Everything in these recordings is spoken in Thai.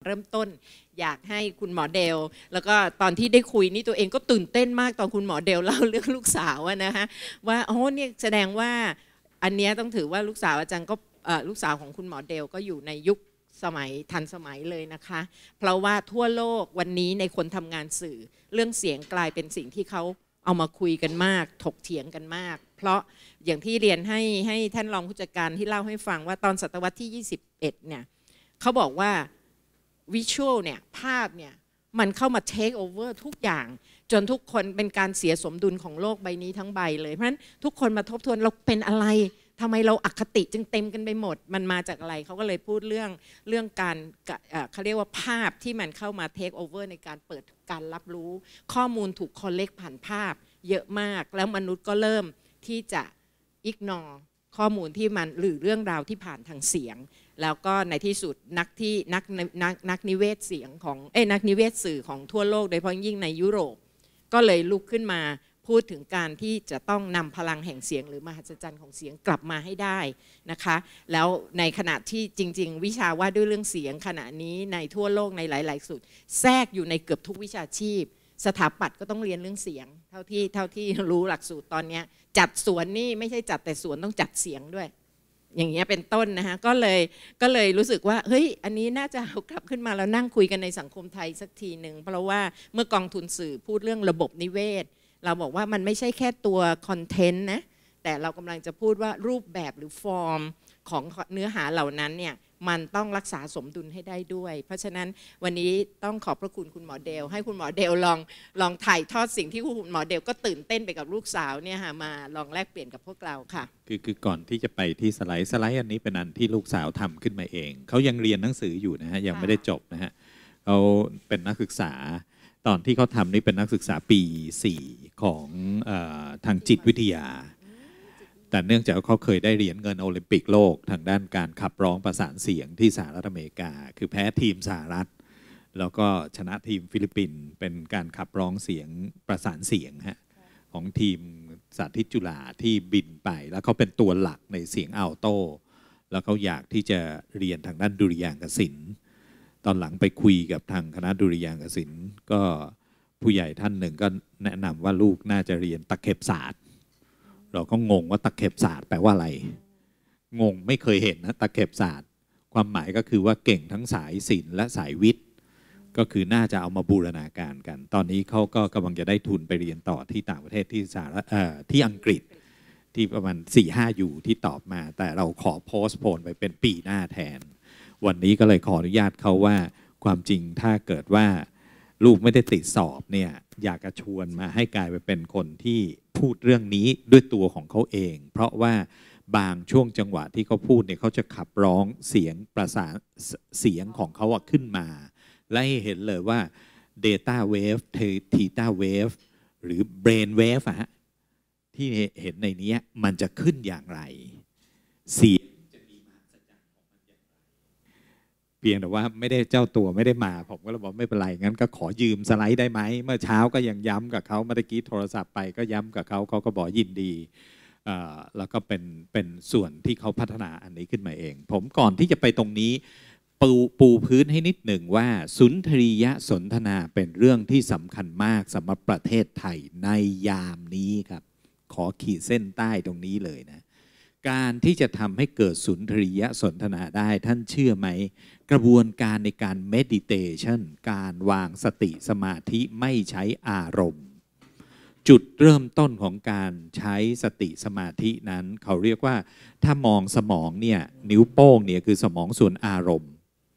เริ่มต้นอยากให้คุณหมอเดลแล้วก็ตอนที่ได้คุยนี่ตัวเองก็ตื่นเต้นมากตอนคุณหมอเดลเล่าเรื่องลูกสาวนะคะว่าโอ้เนี่ยแสดงว่าอันนี้ต้องถือว่าลูกสาวอาจารย์ก็ลูกสาวของคุณหมอเดลก็อยู่ในยุคสมัยทันสมัยเลยนะคะเพราะว่าทั่วโลกวันนี้ในคนทำงานสื่อเรื่องเสียงกลายเป็นสิ่งที่เขาเอามาคุยกันมากถกเถียงกันมากเพราะอย่างที่เรียนให้ท่านรองผู้จัดการที่เล่าให้ฟังว่าตอนศตวรรษที่21เนี่ยเขาบอกว่าวิชวลเนี่ยภาพเนี่ยมันเข้ามา take over ทุกอย่างจนทุกคนเป็นการเสียสมดุลของโลกใบนี้ทั้งใบเลยเพราะฉะนั้นทุกคนมาทบทวนเราเป็นอะไรทำไมเราอคติจึงเต็มกันไปหมดมันมาจากอะไรเขาก็เลยพูดเรื่องการเขาเรียกว่าภาพที่มันเข้ามา take over ในการเปิดการรับรู้ข้อมูลถูก collect ผ่านภาพเยอะมากแล้วมนุษย์ก็เริ่มที่จะ ignore ข้อมูลที่มันหรือเรื่องราวที่ผ่านทางเสียงแล้วก็ในที่สุดนักนิเวศเสียงของนักนิเวศสื่อของทั่วโลกโดยเฉพาะยิ่งในยุโรปก็เลยลุกขึ้นมาพูดถึงการที่จะต้องนำพลังแห่งเสียงหรือมหัศจรรย์ของเสียงกลับมาให้ได้นะคะแล้วในขณะที่จริงๆวิชาว่าด้วยเรื่องเสียงขณะนี้ในทั่วโลกในหลายๆสุดแทรกอยู่ในเกือบทุกวิชาชีพสถาปัตย์ก็ต้องเรียนเรื่องเสียงเท่าที่รู้หลักสูตรตอนนี้จัดสวนนี่ไม่ใช่จัดแต่สวนต้องจัดเสียงด้วยอย่างเงี้ยเป็นต้นนะคะก็เลยรู้สึกว่าเฮ้ยอันนี้น่าจะเอากลับขึ้นมาแล้วนั่งคุยกันในสังคมไทยสักทีหนึ่งเพราะว่าเมื่อกองทุนสื่อพูดเรื่องระบบนิเวศเราบอกว่ามันไม่ใช่แค่ตัวคอนเทนต์นะแต่เรากำลังจะพูดว่ารูปแบบหรือฟอร์มของเนื้อหาเหล่านั้นเนี่ยมันต้องรักษาสมดุลให้ได้ด้วยเพราะฉะนั้นวันนี้ต้องขอบพระคุณคุณหมอเดลให้คุณหมอเดลลองถ่ายทอดสิ่งที่คุณหมอเดลก็ตื่นเต้นไปกับลูกสาวเนี่ยค่ะมาลองแลกเปลี่ยนกับพวกเราค่ะคือก่อนที่จะไปที่สไลด์อันนี้เป็นอันที่ลูกสาวทำขึ้นมาเองเขายังเรียนหนังสืออยู่นะฮะยังไม่ได้จบนะฮะเขาเป็นนักศึกษาตอนที่เขาทำนี่เป็นนักศึกษาปี4ของทางจิตวิทยาแต่เนื่องจากเขาเคยได้เหรียญเงินโอลิมปิกโลกทางด้านการขับร้องประสานเสียงที่สหรัฐอเมริกาคือแพ้ทีมสหรัฐแล้วก็ชนะทีมฟิลิปปินส์เป็นการขับร้องเสียงประสานเสียงฮะของทีมสาธิตจุฬาที่บินไปแล้วเขาเป็นตัวหลักในเสียงอัลโต้แล้วเขาอยากที่จะเรียนทางด้านดุริยางคศิลป์ตอนหลังไปคุยกับทางคณะดุริยางคศิลป์ก็ผู้ใหญ่ท่านหนึ่งก็แนะนำว่าลูกน่าจะเรียนตะเข็บศาสตร์เราก็งงว่าตะเข็บศาสตร์แปลว่าอะไรงงไม่เคยเห็นนะตะเข็บศาสตร์ความหมายก็คือว่าเก่งทั้งสายศิลป์และสายวิทย์ก็คือน่าจะเอามาบูรณาการกันตอนนี้เขาก็กำลังจะได้ทุนไปเรียนต่อที่ต่างประเทศที่อังกฤษที่ประมาณ 4-5 อยู่ที่ตอบมาแต่เราขอโพสต์โพนไปเป็นปีหน้าแทนวันนี้ก็เลยขออนุญาตเขาว่าความจริงถ้าเกิดว่าลูกไม่ได้ติดสอบเนี่ยอยากจะชวนมาให้กลายไปเป็นคนที่พูดเรื่องนี้ด้วยตัวของเขาเองเพราะว่าบางช่วงจังหวะที่เขาพูดเนี่ยเขาจะขับร้องเสียงประสานเสียงของเขาขึ้นมาและให้เห็นเลยว่า Data Wave Theta Wave หรือ Brain Wave ที่เห็นในนี้มันจะขึ้นอย่างไรเสียงจะมีมหัศจรรย์ของมันอย่างไรเพียงแต่ว่าไม่ได้เจ้าตัวไม่ได้มาผมก็เลยบอกไม่เป็นไรงั้นก็ขอยืมสไลด์ได้ไหมเมื่อเช้าก็ยังย้ำกับเขาเมื่อกี้โทรศัพท์ไปก็ย้ำกับเขาเขาก็บอกยินดีแล้วก็เป็นส่วนที่เขาพัฒนาอันนี้ขึ้นมาเองผมก่อนที่จะไปตรงนี้ปูพื้นให้นิดหนึ่งว่าสุนทรียสนทนาเป็นเรื่องที่สำคัญมากสำหรับประเทศไทยในยามนี้ครับขอขีดเส้นใต้ตรงนี้เลยนะการที่จะทำให้เกิดสุนทรียสนทนาได้ท่านเชื่อไหมกระบวนการในการ meditation การวางสติสมาธิไม่ใช้อารมณ์จุดเริ่มต้นของการใช้สติสมาธินั้นเขาเรียกว่าถ้ามองสมองเนี่ยนิ้วโป้งเนี่ยคือสมองส่วนอารมณ์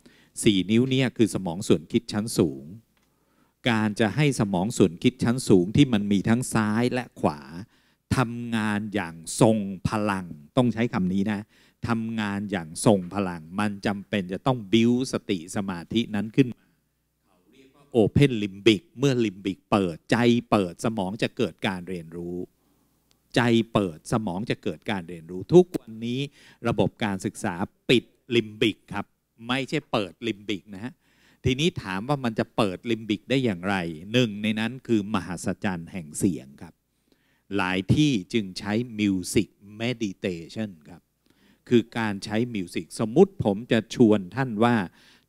4 นิ้วเนี่ยคือสมองส่วนคิดชั้นสูงการจะให้สมองส่วนคิดชั้นสูงที่มันมีทั้งซ้ายและขวาทำงานอย่างทรงพลังต้องใช้คำนี้นะทำงานอย่างทรงพลังมันจำเป็นจะต้องบิ้วสติสมาธินั้นขึ้นมาเขาเรียกว่าโอเพนลิมบิกเมื่อลิมบิกเปิดใจเปิดสมองจะเกิดการเรียนรู้ใจเปิดสมองจะเกิดการเรียนรู้ทุกวันนี้ระบบการศึกษาปิดลิมบิกครับไม่ใช่เปิดลิมบิกนะฮะทีนี้ถามว่ามันจะเปิดลิมบิกได้อย่างไรหนึ่งในนั้นคือมหัศจรรย์แห่งเสียงครับหลายที่จึงใช้มิวสิกเมดิเทชันครับคือการใช้มิวสิกสมมุติผมจะชวนท่านว่า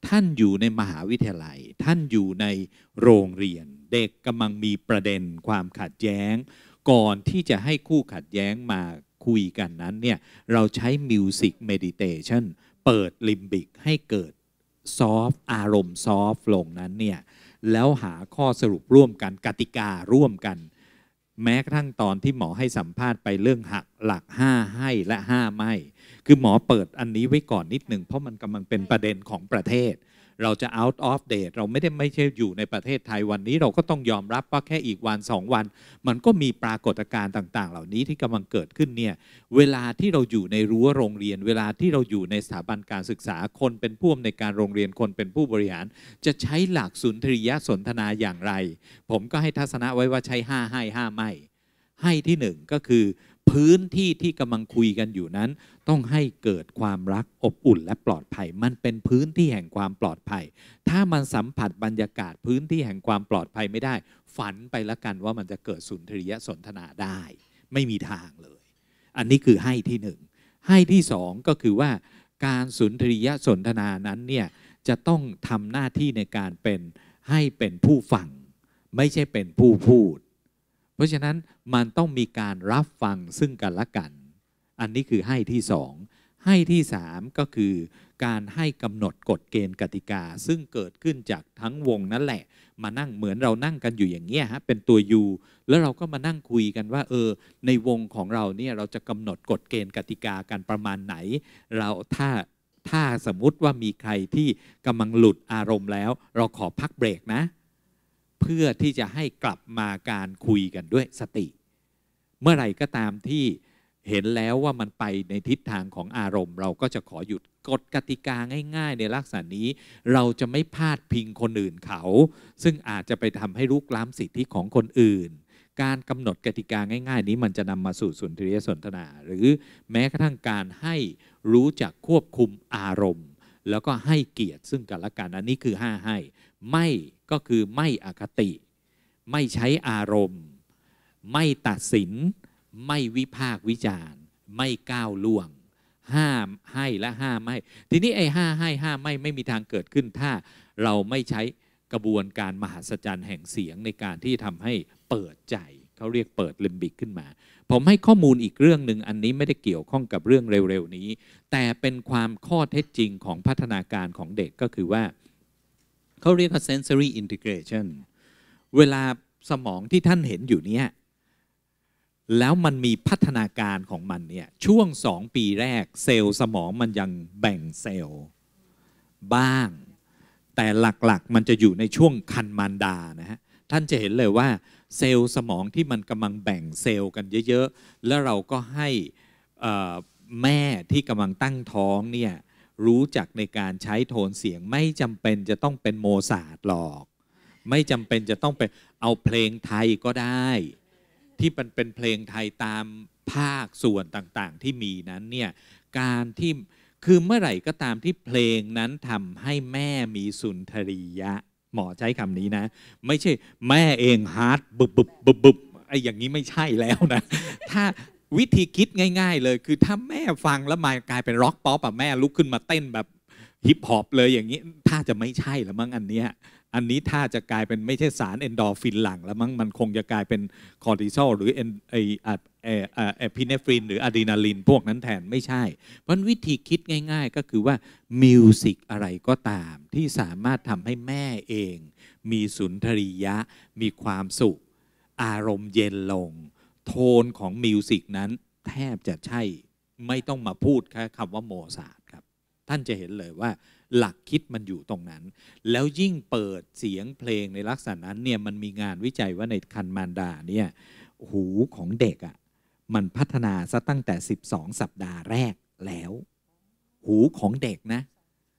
ท่านอยู่ในมหาวิทยาลัยท่านอยู่ในโรงเรียนเด็กกำลังมีประเด็นความขัดแย้งก่อนที่จะให้คู่ขัดแย้งมาคุยกันนั้นเนี่ยเราใช้มิวสิกเมดิเทชันเปิดลิมบิกให้เกิดซอฟต์อารมณ์ซอฟต์ลงนั้นเนี่ยแล้วหาข้อสรุปร่วมกันกติการ่วมกันแม้กระทั่งตอนที่หมอให้สัมภาษณ์ไปเรื่องหักหลัก5ให้และ5ไม่คือหมอเปิดอันนี้ไว้ก่อนนิดหนึ่งเพราะมันกำลังเป็นประเด็นของประเทศเราจะ out of date เราไม่ใช่อยู่ในประเทศไทยวันนี้เราก็ต้องยอมรับว่าแค่อีกวัน2วันมันก็มีปรากฏการณ์ต่างๆเหล่านี้ที่กำลังเกิดขึ้นเนี่ยเวลาที่เราอยู่ในรั้วโรงเรียนเวลาที่เราอยู่ในสถาบันการศึกษาคนเป็นผู้อำนวยการโรงเรียนคนเป็นผู้บริหารจะใช้หลักสุนทรียสนทนาอย่างไรผมก็ให้ทัศนะไว้ว่าใช้5ให้5ไม่ให้ที่1ก็คือพื้นที่ที่กำลังคุยกันอยู่นั้นต้องให้เกิดความรักอบอุ่นและปลอดภัยมันเป็นพื้นที่แห่งความปลอดภัยถ้ามันสัมผัสบรรยากาศพื้นที่แห่งความปลอดภัยไม่ได้ฝันไปละกันว่ามันจะเกิดสุนทรียสนทนาได้ไม่มีทางเลยอันนี้คือให้ที่1ให้ที่2ก็คือว่าการสุนทรียสนทนานั้นเนี่ยจะต้องทำหน้าที่ในการให้เป็นผู้ฟังไม่ใช่เป็นผู้พูดเพราะฉะนั้นมันต้องมีการรับฟังซึ่งกันและกันอันนี้คือให้ที่2ให้ที่3ก็คือการให้กำหนดกฎเกณฑ์กติกาซึ่งเกิดขึ้นจากทั้งวงนั่นแหละมานั่งเหมือนเรานั่งกันอยู่อย่างเงี้ยฮะเป็นตัวยูแล้วเราก็มานั่งคุยกันว่าในวงของเราเนี่ยเราจะกำหนดกฎเกณฑ์กติกากันประมาณไหนเราถ้าสมมุติว่ามีใครที่กำลังหลุดอารมณ์แล้วเราขอพักเบรกนะเพื่อที่จะให้กลับมาการคุยกันด้วยสติเมื่อไหร่ก็ตามที่เห็นแล้วว่ามันไปในทิศทางของอารมณ์เราก็จะขอหยุดกฎกติกาง่ายๆในลักษณะนี้เราจะไม่พาดพิงคนอื่นเขาซึ่งอาจจะไปทำให้ลุกล้ำสิทธิของคนอื่นการกำหนดกติกาง่ายๆนี้มันจะนำมาสู่สุนทรียสนทนาหรือแม้กระทั่งการให้รู้จักควบคุมอารมณ์แล้วก็ให้เกียรติซึ่งกันและกันอันนี้คือ5ให้ไม่ก็คือไม่อคติไม่ใช้อารมณ์ไม่ตัดสินไม่วิพากษ์วิจารณ์ไม่ก้าวล่วงห้ามให้และห้ามไม่ทีนี้ไอ้5ให้5ไม่มีทางเกิดขึ้นถ้าเราไม่ใช้กระบวนการมหัศจรรย์แห่งเสียงในการที่ทำให้เปิดใจเขาเรียกเปิดลิมบิกขึ้นมาผมให้ข้อมูลอีกเรื่องหนึ่งอันนี้ไม่ได้เกี่ยวข้องกับเรื่องเร็วๆนี้แต่เป็นความข้อเท็จจริงของพัฒนาการของเด็กก็คือว่าเขาเรียกว่า sensory integration เวลาสมองที่ท่านเห็นอยู่เนี่ยแล้วมันมีพัฒนาการของมันเนี่ยช่วง2 ปีแรกเซลล์สมองมันยังแบ่งเซลล์บ้างแต่หลักๆมันจะอยู่ในช่วงคันมารดานะฮะท่านจะเห็นเลยว่าเซลล์สมองที่มันกำลังแบ่งเซลล์กันเยอะๆแล้วเราก็ให้แม่ที่กำลังตั้งท้องเนี่ยรู้จักในการใช้โทนเสียงไม่จำเป็นจะต้องเป็นโมซาร์ทหรอกไม่จำเป็นจะต้องไปเอาเพลงไทยก็ได้ที่มันเป็นเพลงไทยตามภาคส่วนต่างๆที่มีนั้นเนี่ยการที่คือเมื่อไหร่ก็ตามที่เพลงนั้นทำให้แม่มีสุนทรียะหมอใช้คำนี้นะไม่ใช่แม่เองฮาร์ดบึบไอ้อย่างนี้ไม่ใช่แล้วนะถ้าวิธีคิดง่ายๆเลยคือถ้าแม่ฟังแล้วมากลายเป็นร็อกป๊อปแม่ลุกขึ้นมาเต้นแบบฮิปฮอปเลยอย่างนี้ถ้าจะไม่ใช่แล้วมั้งอันนี้ถ้าจะกลายเป็นไม่ใช่สารเอนโดรฟินหลั่งแล้วมั้งมันคงจะกลายเป็นคอร์ติซอลหรือเอพิเนฟรินหรืออะดรีนาลินพวกนั้นแทนไม่ใช่เพราะวิธีคิดง่ายๆก็คือว่ามิวสิกอะไรก็ตามที่สามารถทำให้แม่เองมีสุนทรียะมีความสุขอารมณ์เย็นลงโทนของมิวสิกนั้นแทบจะใช่ไม่ต้องมาพูดแค่คำว่าโมซาร์ทครับท่านจะเห็นเลยว่าหลักคิดมันอยู่ตรงนั้นแล้วยิ่งเปิดเสียงเพลงในลักษณะนั้นเนี่ยมันมีงานวิจัยว่าในคันมารดาเนี่ยหูของเด็กมันพัฒนาซะตั้งแต่12 สัปดาห์แรกแล้วหูของเด็กนะ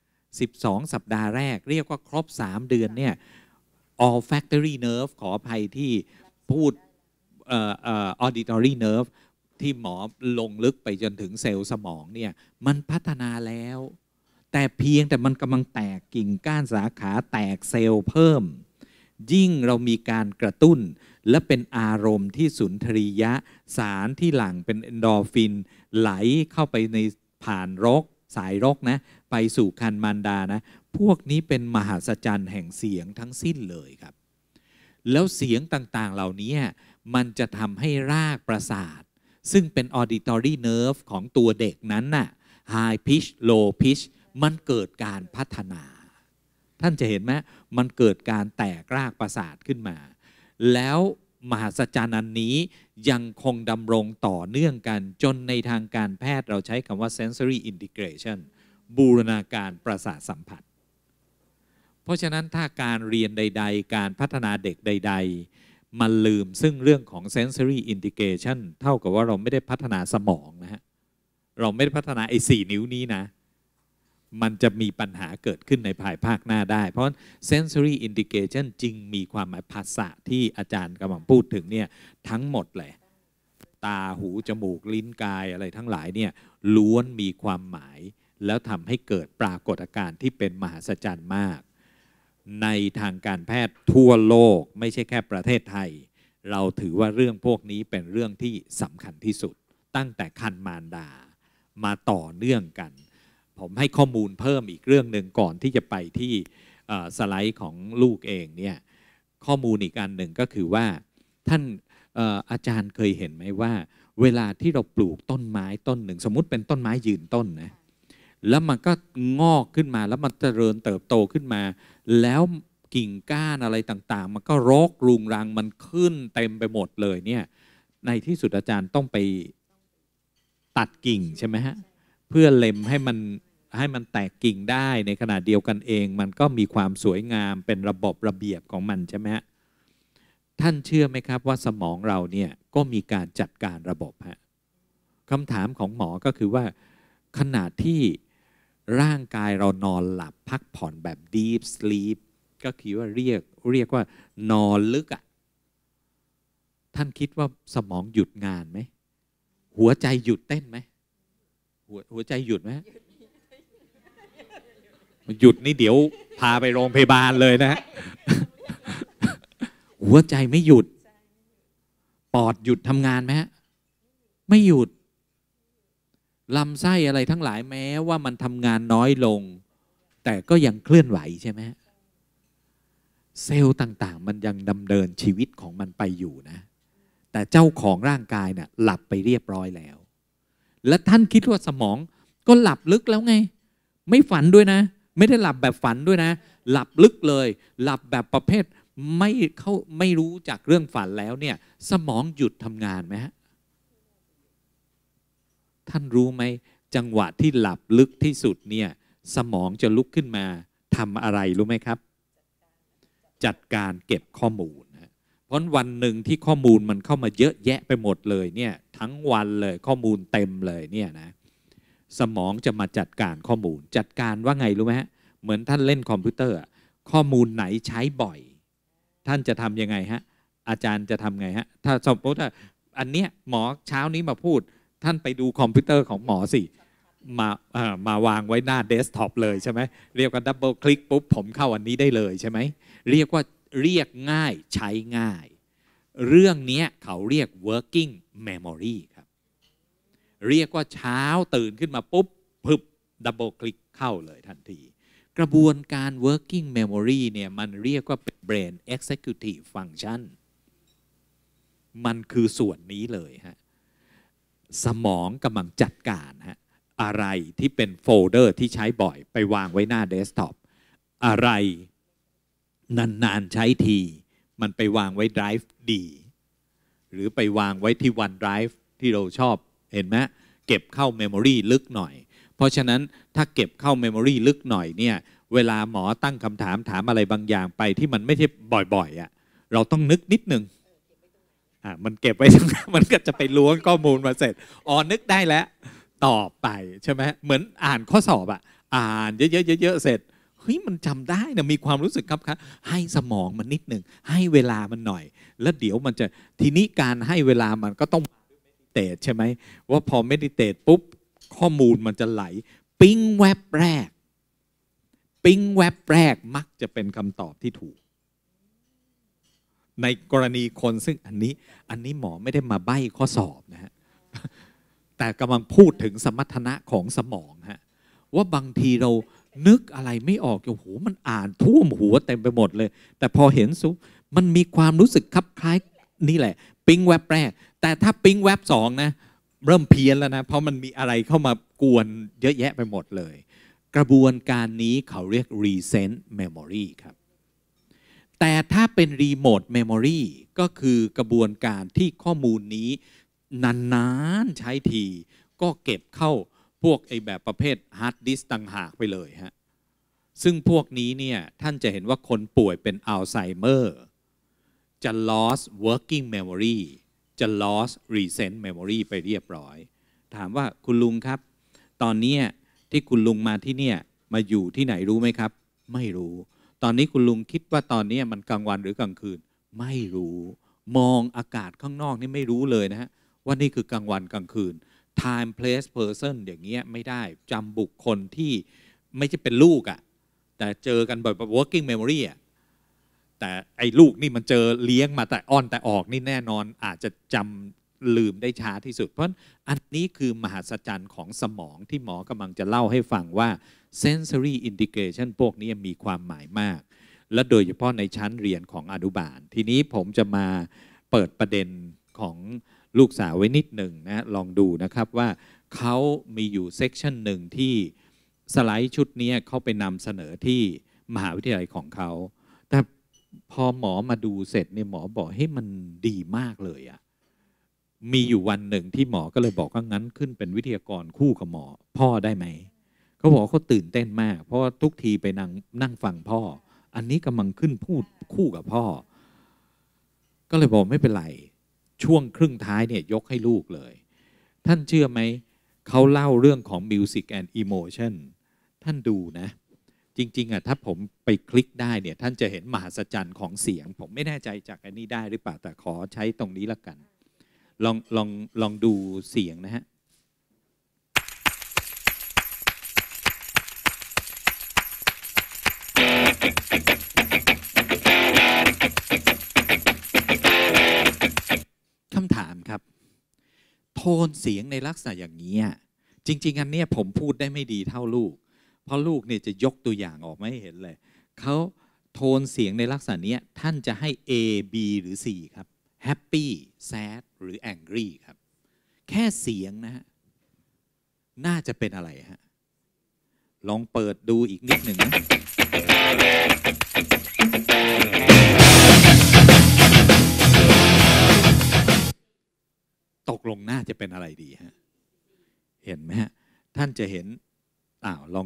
12 สัปดาห์แรกเรียกว่าครบ3 เดือนเนี่ย olfactory nerve ขออภัยที่พูดauditory nerve ที่หมอลงลึกไปจนถึงเซลล์สมองเนี่ยมันพัฒนาแล้วแต่เพียงแต่มันกำลังแตกกิ่งก้านสาขาแตกเซลล์เพิ่มยิ่งเรามีการกระตุ้นและเป็นอารมณ์ที่สุนทรียะสารที่หลั่งเป็นเอนโดรฟินไหลเข้าไปในผ่านรกสายรกนะไปสู่คันมารดานะพวกนี้เป็นมหัศจรรย์แห่งเสียงทั้งสิ้นเลยครับแล้วเสียงต่างๆเหล่านี้มันจะทำให้รากประสาทซึ่งเป็น auditory nerve ของตัวเด็กนั้นน่ะ high pitch low pitch มันเกิดการพัฒนาท่านจะเห็นไหมมันเกิดการแตกรากประสาทขึ้นมาแล้วมหัศจรรย์อันนี้ยังคงดำรงต่อเนื่องกันจนในทางการแพทย์เราใช้คำว่า sensory integration บูรณาการประสาทสัมผัสเพราะฉะนั้นถ้าการเรียนใดๆการพัฒนาเด็กใดๆมันลืมซึ่งเรื่องของ sensory integration เท่ากับว่าเราไม่ได้พัฒนาสมองนะฮะเราไม่ได้พัฒนาไอ้4 นิ้วนี้นะมันจะมีปัญหาเกิดขึ้นในภายภาคหน้าได้เพราะ sensory integration จริงมีความหมายภาษาที่อาจารย์กำลังพูดถึงเนี่ยทั้งหมดแหละตาหูจมูกลิ้นกายอะไรทั้งหลายเนี่ยล้วนมีความหมายแล้วทำให้เกิดปรากฏการณ์ที่เป็นมหัศจรรย์มากในทางการแพทย์ทั่วโลกไม่ใช่แค่ประเทศไทยเราถือว่าเรื่องพวกนี้เป็นเรื่องที่สำคัญที่สุดตั้งแต่ครรภ์มารดามาต่อเนื่องกันผมให้ข้อมูลเพิ่มอีกเรื่องหนึ่งก่อนที่จะไปที่สไลด์ของลูกเองเนี่ยข้อมูลอีกอันหนึ่งก็คือว่าท่านอาจารย์เคยเห็นไหมว่าเวลาที่เราปลูกต้นไม้ต้นหนึ่งสมมุติเป็นต้นไม้ยืนต้นนะแล้วมันก็งอกขึ้นมาแล้วมันเจริญเติบโตขึ้นมาแล้วกิ่งก้านอะไรต่างๆมันก็รกรุงรังมันขึ้นเต็มไปหมดเลยเนี่ยในที่สุดอาจารย์ต้องไปตัดกิ่งใช่ไหมฮะเพื่อเล็มให้มันแตกกิ่งได้ในขณะเดียวกันเองมันก็มีความสวยงามเป็นระบบระเบียบของมันใช่ไหมฮะท่านเชื่อไหมครับว่าสมองเราเนี่ยก็มีการจัดการระบบฮะคำถามของหมอก็คือว่าขณะที่ร่างกายเรานอนหลับพักผ่อนแบบ deep sleep ก็คือว่าเรียกว่านอนลึกอ่ะท่านคิดว่าสมองหยุดงานไหมหัวใจหยุดเต้นไหมหัวใจหยุดไหมหยุดนี่เดี๋ยวพาไปโรงพยาบาลเลยนะหัวใจไม่หยุดปอดหยุดทำงานไหมไม่หยุดลำไส้อะไรทั้งหลายแม้ว่ามันทำงานน้อยลงแต่ก็ยังเคลื่อนไหวใช่ไหมเซลล์ต่างๆมันยังดำเนินชีวิตของมันไปอยู่นะแต่เจ้าของร่างกายเนี่ยหลับไปเรียบร้อยแล้วและท่านคิดว่าสมองก็หลับลึกแล้วไงไม่ฝันด้วยนะไม่ได้หลับแบบฝันด้วยนะหลับลึกเลยหลับแบบประเภทไม่รู้จากเรื่องฝันแล้วเนี่ยสมองหยุดทำงานไหมฮะท่านรู้ไหมจังหวะที่หลับลึกที่สุดเนี่ยสมองจะลุกขึ้นมาทำอะไรรู้ไหมครับจัดการเก็บข้อมูลเพราะวันหนึ่งที่ข้อมูลมันเข้ามาเยอะแยะไปหมดเลยเนี่ยทั้งวันเลยข้อมูลเต็มเลยเนี่ยนะสมองจะมาจัดการข้อมูลจัดการว่าไงรู้ไหมฮะเหมือนท่านเล่นคอมพิวเตอร์ข้อมูลไหนใช้บ่อยท่านจะทำยังไงฮะอาจารย์จะทำไงฮะถ้าสมมติว่าอันเนี้ยหมอเช้านี้มาพูดท่านไปดูคอมพิวเตอร์ของหมอสิมาวางไว้หน้าเดสก์ท็อปเลยใช่ไหมเรียกว่าดับเบิลคลิกปุ๊บผมเข้าอันนี้ได้เลยใช่ไหมเรียกง่ายใช้ง่ายเรื่องนี้เขาเรียก working memory ครับเรียกว่าเช้าตื่นขึ้นมาปุ๊บพึบดับเบิลคลิกเข้าเลยทันทีกระบวนการ working memory เนี่ยมันเรียกว่าเป็น brain executive function มันคือส่วนนี้เลยฮะสมองกำลังจัดการฮะอะไรที่เป็นโฟลเดอร์ที่ใช้บ่อยไปวางไว้หน้าเดสก์ท็อปอะไรนานๆใช้ทีมันไปวางไว้ไดรฟ์ดีหรือไปวางไว้ที่วันไดรฟ์ที่เราชอบเห็นไหมเก็บเข้าเมมโมรีลึกหน่อยเพราะฉะนั้นถ้าเก็บเข้าเมมโมรีลึกหน่อยเนี่ยเวลาหมอตั้งคำถามอะไรบางอย่างไปที่มันไม่ใช่บ่อยๆอ่ะเราต้องนึกนิดนึงมันเก็บไว้มันก็จะไปล้วงข้อมูลมาเสร็จนึกได้แล้วตอบไปใช่ไหมเหมือนอ่านข้อสอบอ่านเยอะๆเสร็จเฮ้ยมันจำได้นะมีความรู้สึกครับให้สมองมันนิดหนึ่งให้เวลามันหน่อยแล้วเดี๋ยวมันจะทีนี้การให้เวลามันก็ต้องเมดิเทตใช่ไหมว่าพอเมดิเทตปุ๊บข้อมูลมันจะไหลปิ๊งแวบแรกมักจะเป็นคำตอบที่ถูกในกรณีคนซึ่งอันนี้หมอไม่ได้มาใบ้ข้อสอบนะฮะแต่กำลังพูดถึงสมรรถนะของสมองฮะว่าบางทีเรานึกอะไรไม่ออกโอ้โหมันอ่านท่วมหัวเต็มไปหมดเลยแต่พอเห็นซุปมันมีความรู้สึกคลับคล้ายนี่แหละปิ๊งแวบแรกแต่ถ้าปิ๊งแวบสองนะเริ่มเพี้ยนแล้วนะเพราะมันมีอะไรเข้ามากวนเยอะแยะไปหมดเลยกระบวนการนี้เขาเรียก recent memory ครับแต่ถ้าเป็น remote memory ก็คือกระบวนการที่ข้อมูลนี้นานๆใช้ทีก็เก็บเข้าพวกไอ้แบบประเภท hard disk ต่างหากไปเลยฮะซึ่งพวกนี้เนี่ยท่านจะเห็นว่าคนป่วยเป็นอัลไซเมอร์จะ lost working memory จะ lost recent memory ไปเรียบร้อยถามว่าคุณลุงครับตอนนี้ที่คุณลุงมาที่เนี่ยมาอยู่ที่ไหนรู้ไหมครับไม่รู้ตอนนี้คุณลุงคิดว่าตอนนี้มันกลางวันหรือกลางคืนไม่รู้มองอากาศข้างนอกนี่ไม่รู้เลยนะฮะว่านี่คือกลางวันกลางคืน time place person อย่างเงี้ยไม่ได้จำบุคคลที่ไม่ใช่เป็นลูกอะแต่เจอกันบ่อย working memory อะแต่ไอ้ลูกนี่มันเจอเลี้ยงมาแต่อ้อนแต่ออกนี่แน่นอนอาจจะจำลืมได้ช้าที่สุดเพราะอันนี้คือมหัศจรรย์ของสมองที่หมอกำลังจะเล่าให้ฟังว่า sensory integration พวกนี้มีความหมายมากและโดยเฉพาะในชั้นเรียนของอนุบาลทีนี้ผมจะมาเปิดประเด็นของลูกสาวไว้นิดหนึ่งนะลองดูนะครับว่าเขามีอยู่เซกชันหนึ่งที่สไลด์ชุดนี้เขาไปนำเสนอที่มหาวิทยาลัยของเขาแต่พอหมอมาดูเสร็จเนี่ยหมอบอกให้มันดีมากเลยอะมีอยู่วันหนึ่งที่หมอก็เลยบอกว่างั้นขึ้นเป็นวิทยากรคู่กับหมอพ่อได้ไหมเขาบอกเขาตื่นเต้นมากเพราะว่าทุกทีไปนั่งฟังพ่ออันนี้กำลังขึ้นพูดคู่กับพ่อก็เลยบอกไม่เป็นไรช่วงครึ่งท้ายเนี่ยยกให้ลูกเลยท่านเชื่อไหมเขาเล่าเรื่องของ Music and Emotion ท่านดูนะจริงๆอ่ะถ้าผมไปคลิกได้เนี่ยท่านจะเห็นมหัศจรรย์ของเสียงผมไม่แน่ใจจากอันนี้ได้หรือเปล่าแต่ขอใช้ตรงนี้ละกันลองดูเสียงนะฮะคำถามครับโทนเสียงในลักษณะอย่างนี้จริงๆอันเนี้ยผมพูดได้ไม่ดีเท่าลูกเพราะลูกเนี่ยจะยกตัวอย่างออกมาให้เห็นเลยเขาโทนเสียงในลักษณะนี้ท่านจะให้ A B หรือ C ครับ Happy Sad หรือ Angry ครับแค่เสียงนะฮะน่าจะเป็นอะไรฮะลองเปิดดูอีกนิดหนึ่งนะตกลงน่าจะเป็นอะไรดีฮะเห็นไหมฮะท่านจะเห็นลอง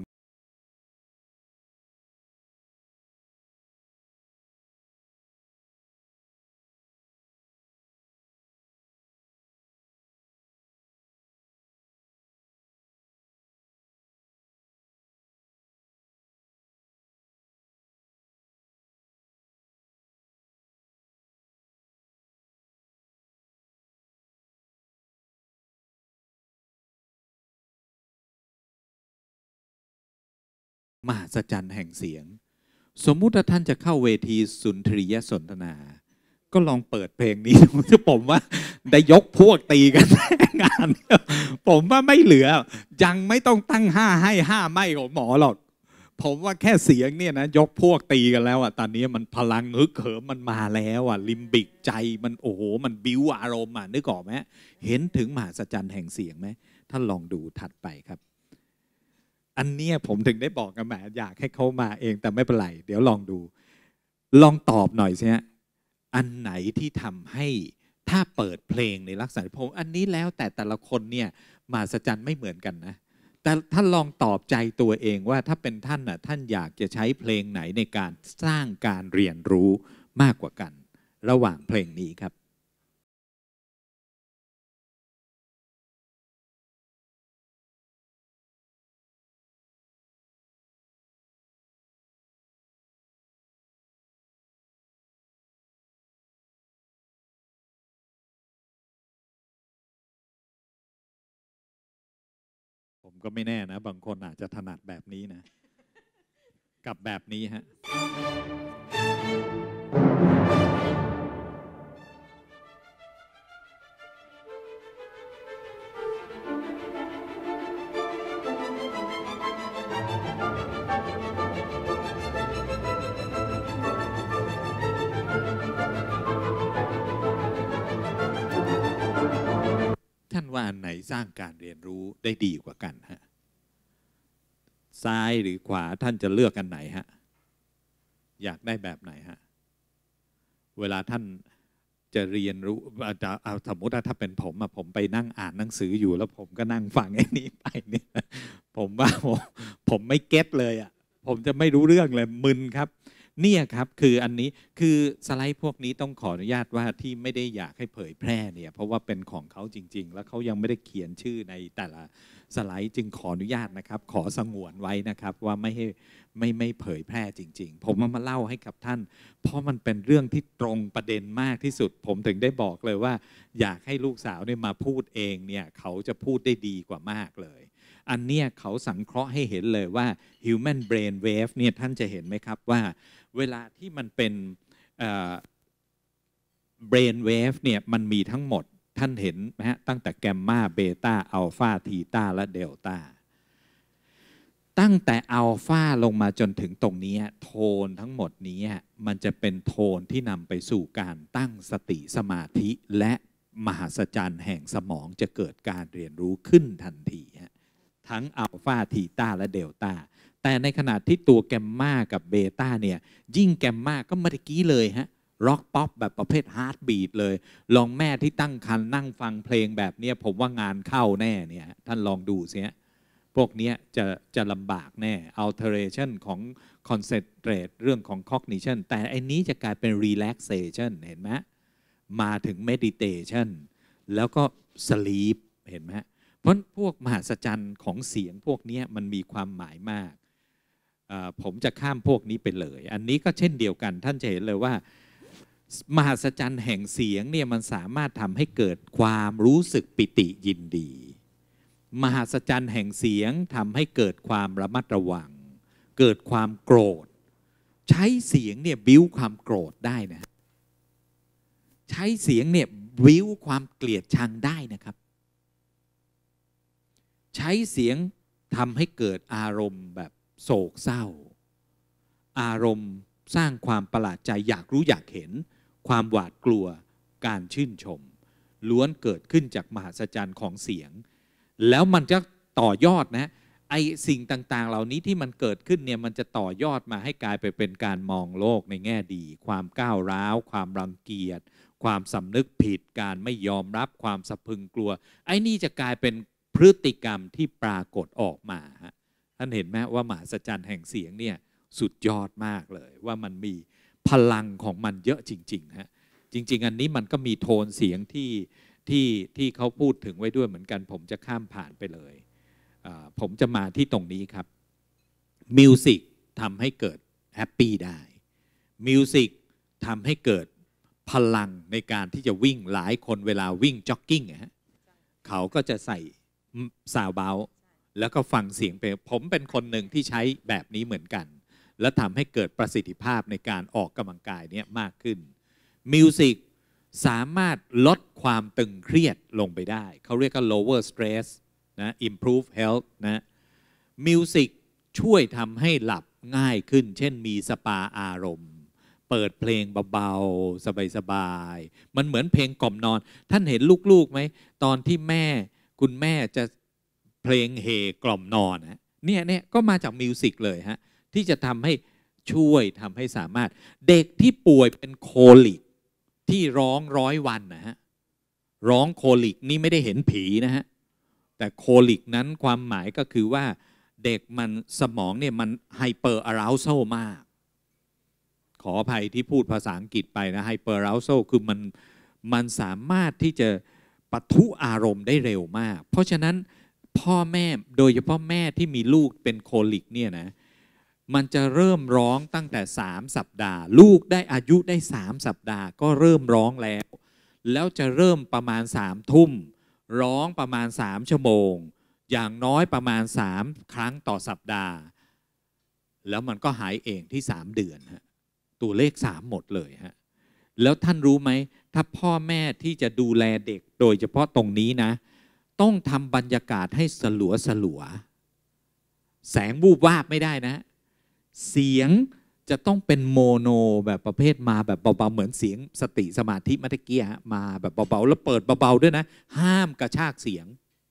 มหัศจรรย์แห่งเสียงสมมุติว่าท่านจะเข้าเวทีสุนทรียสนทนาก็ลองเปิดเพลงนี้ผมว่าได้ยกพวกตีกันงานผมว่าไม่เหลือยังไม่ต้องตั้ง5ให้5ไม่ของหมอหรอกผมว่าแค่เสียงเนี่ยนะยกพวกตีกันแล้วตอนนี้มันพลังฮึกเหิมมันมาแล้วลิมบิกใจมันโอ้โหมันบิ้วอารมณ์นึกออกไหมเห็นถึงมหัศจรรย์แห่งเสียงไหมท่านลองดูถัดไปครับอันนี้ผมถึงได้บอกกันแหมอยากให้เขามาเองแต่ไม่เป็นไรเดี๋ยวลองดูลองตอบหน่อยสิฮะอันไหนที่ทำให้ถ้าเปิดเพลงในลักษณะผมอันนี้แล้วแต่ละคนเนี่ยมหัศจรรย์ไม่เหมือนกันนะแต่ท่านลองตอบใจตัวเองว่าถ้าเป็นท่านท่านอยากจะใช้เพลงไหนในการสร้างการเรียนรู้มากกว่ากันระหว่างเพลงนี้ครับผมก็ไม่แน่นะบางคนอาจจะถนัดแบบนี้นะกับแบบนี้ฮะสร้างการเรียนรู้ได้ดีกว่ากันฮะซ้ายหรือขวาท่านจะเลือกกันไหนฮะอยากได้แบบไหนฮะเวลาท่านจะเรียนรู้จะเอาสมมติว่าถ้าเป็นผมไปนั่งอ่านหนังสืออยู่แล้วผมก็นั่งฟังไอ้นี้ไปเนี่ยผมว่าผมไม่เก็ตเลยอ่ะผมจะไม่รู้เรื่องเลยมึนครับเนี่ยครับคืออันนี้คือสไลด์พวกนี้ต้องขออนุญาตว่าที่ไม่ได้อยากให้เผยแพร่เนี่ยเพราะว่าเป็นของเขาจริงๆแล้วเขายังไม่ได้เขียนชื่อในแต่ละสไลด์จึงขออนุญาตนะครับขอสงวนไว้นะครับว่าไม่เผยแพร่จริงๆผมมาเล่าให้กับท่านเพราะมันเป็นเรื่องที่ตรงประเด็นมากที่สุดผมถึงได้บอกเลยว่าอยากให้ลูกสาวเนี่ยมาพูดเองเนี่ยเขาจะพูดได้ดีกว่ามากเลยอันเนี้ยเขาสังเคราะห์ให้เห็นเลยว่า human brain wave เนี่ยท่านจะเห็นไหมครับว่าเวลาที่มันเป็นbrain wave เนี่ยมันมีทั้งหมดท่านเห็นไหมฮะตั้งแต่แกมมาเบต้าอัลฟาทีตาและเดลต้าตั้งแต่อัลฟาลงมาจนถึงตรงนี้โทนทั้งหมดนี้มันจะเป็นโทนที่นำไปสู่การตั้งสติสมาธิและมหัศจรรย์แห่งสมองจะเกิดการเรียนรู้ขึ้นทันทีทั้งอัลฟาทีตาและเดลต้าแต่ในขณะที่ตัวแกมมากับเบต้าเนี่ยยิ่งแกมมาก็เมื่อกี้เลยฮะร็อกป๊อปแบบประเภทฮาร์ดบีทเลยลองแม่ที่ตั้งครรภ์นั่งฟังเพลงแบบนี้ผมว่างานเข้าแน่เนี่ยท่านลองดูสิฮะพวกนี้จะลำบากแน่ alteration ของ concentrate เรื่องของ cognition แต่อันนี้จะกลายเป็น relaxation เห็นไหมมาถึง meditation แล้วก็ sleep เห็นไหมเพราะพวกมหัศจรรย์ของเสียงพวกนี้มันมีความหมายมากผมจะข้ามพวกนี้ไปเลยอันนี้ก็เช่นเดียวกันท่านจะเห็นเลยว่ามหัศจรรย์แห่งเสียงเนี่ยมันสามารถทำให้เกิดความรู้สึกปิติยินดีมหัศจรรย์แห่งเสียงทำให้เกิดความระมัดระวังเกิดความโกรธใช้เสียงเนี่ยบิ้วความโกรธได้นะใช้เสียงเนี่ยบิ้วความเกลียดชังได้นะครับใช้เสียงทำให้เกิดอารมณ์แบบโศกเศร้าอารมณ์สร้างความประหลาดใจอยากรู้อยากเห็นความหวาดกลัวการชื่นชมล้วนเกิดขึ้นจากมหัศจรรย์ของเสียงแล้วมันจะต่อยอดนะไอสิ่งต่างๆเหล่านี้ที่มันเกิดขึ้นเนี่ยมันจะต่อยอดมาให้กลายไปเป็นการมองโลกในแง่ดีความก้าวร้าวความรังเกียจความสำนึกผิดการไม่ยอมรับความสะพรึงกลัวไอ้นี่จะกลายเป็นพฤติกรรมที่ปรากฏออกมาท่านเห็นไหมว่ามหัศจรรย์แห่งเสียงเนี่ยสุดยอดมากเลยว่ามันมีพลังของมันเยอะจริงๆฮะจริงๆอันนี้มันก็มีโทนเสียงที่เขาพูดถึงไว้ด้วยเหมือนกันผมจะข้ามผ่านไปเลยผมจะมาที่ตรงนี้ครับมิวสิกทำให้เกิดแฮปปี้ได้มิวสิกทำให้เกิดพลังในการที่จะวิ่งหลายคนเวลาวิ่งจ็อกกิ้งเขาก็จะใส่ซาวด์เบาแล้วก็ฟังเสียงไปผมเป็นคนหนึ่งที่ใช้แบบนี้เหมือนกันและทำให้เกิดประสิทธิภาพในการออกกำลังกายเนี่ยมากขึ้นมิวสิกสามารถลดความตึงเครียดลงไปได้เขาเรียกว่า lower stress นะ improve health นะมิวสิกช่วยทำให้หลับง่ายขึ้นเช่นมีสปาอารมณ์เปิดเพลงเบาๆสบายๆมันเหมือนเพลงกล่อมนอนท่านเห็นลูกๆไหมตอนที่คุณแม่จะเพลงเฮกล่อมนอนเนี่ยก็มาจากมิวสิกเลยฮะที่จะทำให้ช่วยทำให้สามารถเด็กที่ป่วยเป็นโคลิกที่ร้อง100 วันนะฮะร้องโคลิกนี่ไม่ได้เห็นผีนะฮะแต่โคลิกนั้นความหมายก็คือว่าเด็กมันสมองเนี่ยมันไฮเปอร์อะราโซลมากขออภัยที่พูดภาษาอังกฤษไปนะไฮเปอร์อะราโซลคือมันสามารถที่จะปะทุอารมณ์ได้เร็วมากเพราะฉะนั้นพ่อแม่โดยเฉพาะแม่ที่มีลูกเป็นโคลิกเนี่ยนะมันจะเริ่มร้องตั้งแต่3 สัปดาห์ลูกได้อายุได้3 สัปดาห์ก็เริ่มร้องแล้วจะเริ่มประมาณ3 ทุ่มร้องประมาณ3 ชั่วโมงอย่างน้อยประมาณ3 ครั้งต่อสัปดาห์แล้วมันก็หายเองที่3 เดือนฮะตัวเลข3หมดเลยฮะแล้วท่านรู้ไหมถ้าพ่อแม่ที่จะดูแลเด็กโดยเฉพาะตรงนี้นะต้องทำบรรยากาศให้สลัวแสงวูบวาบไม่ได้นะเสียงจะต้องเป็นโมโนแบบประเภทมาแบบเบาๆเหมือนเสียงสติสมาธิเมื่อกี้มาแบบเบาๆแล้วเปิดเบาๆด้วยนะห้ามกระชากเสียง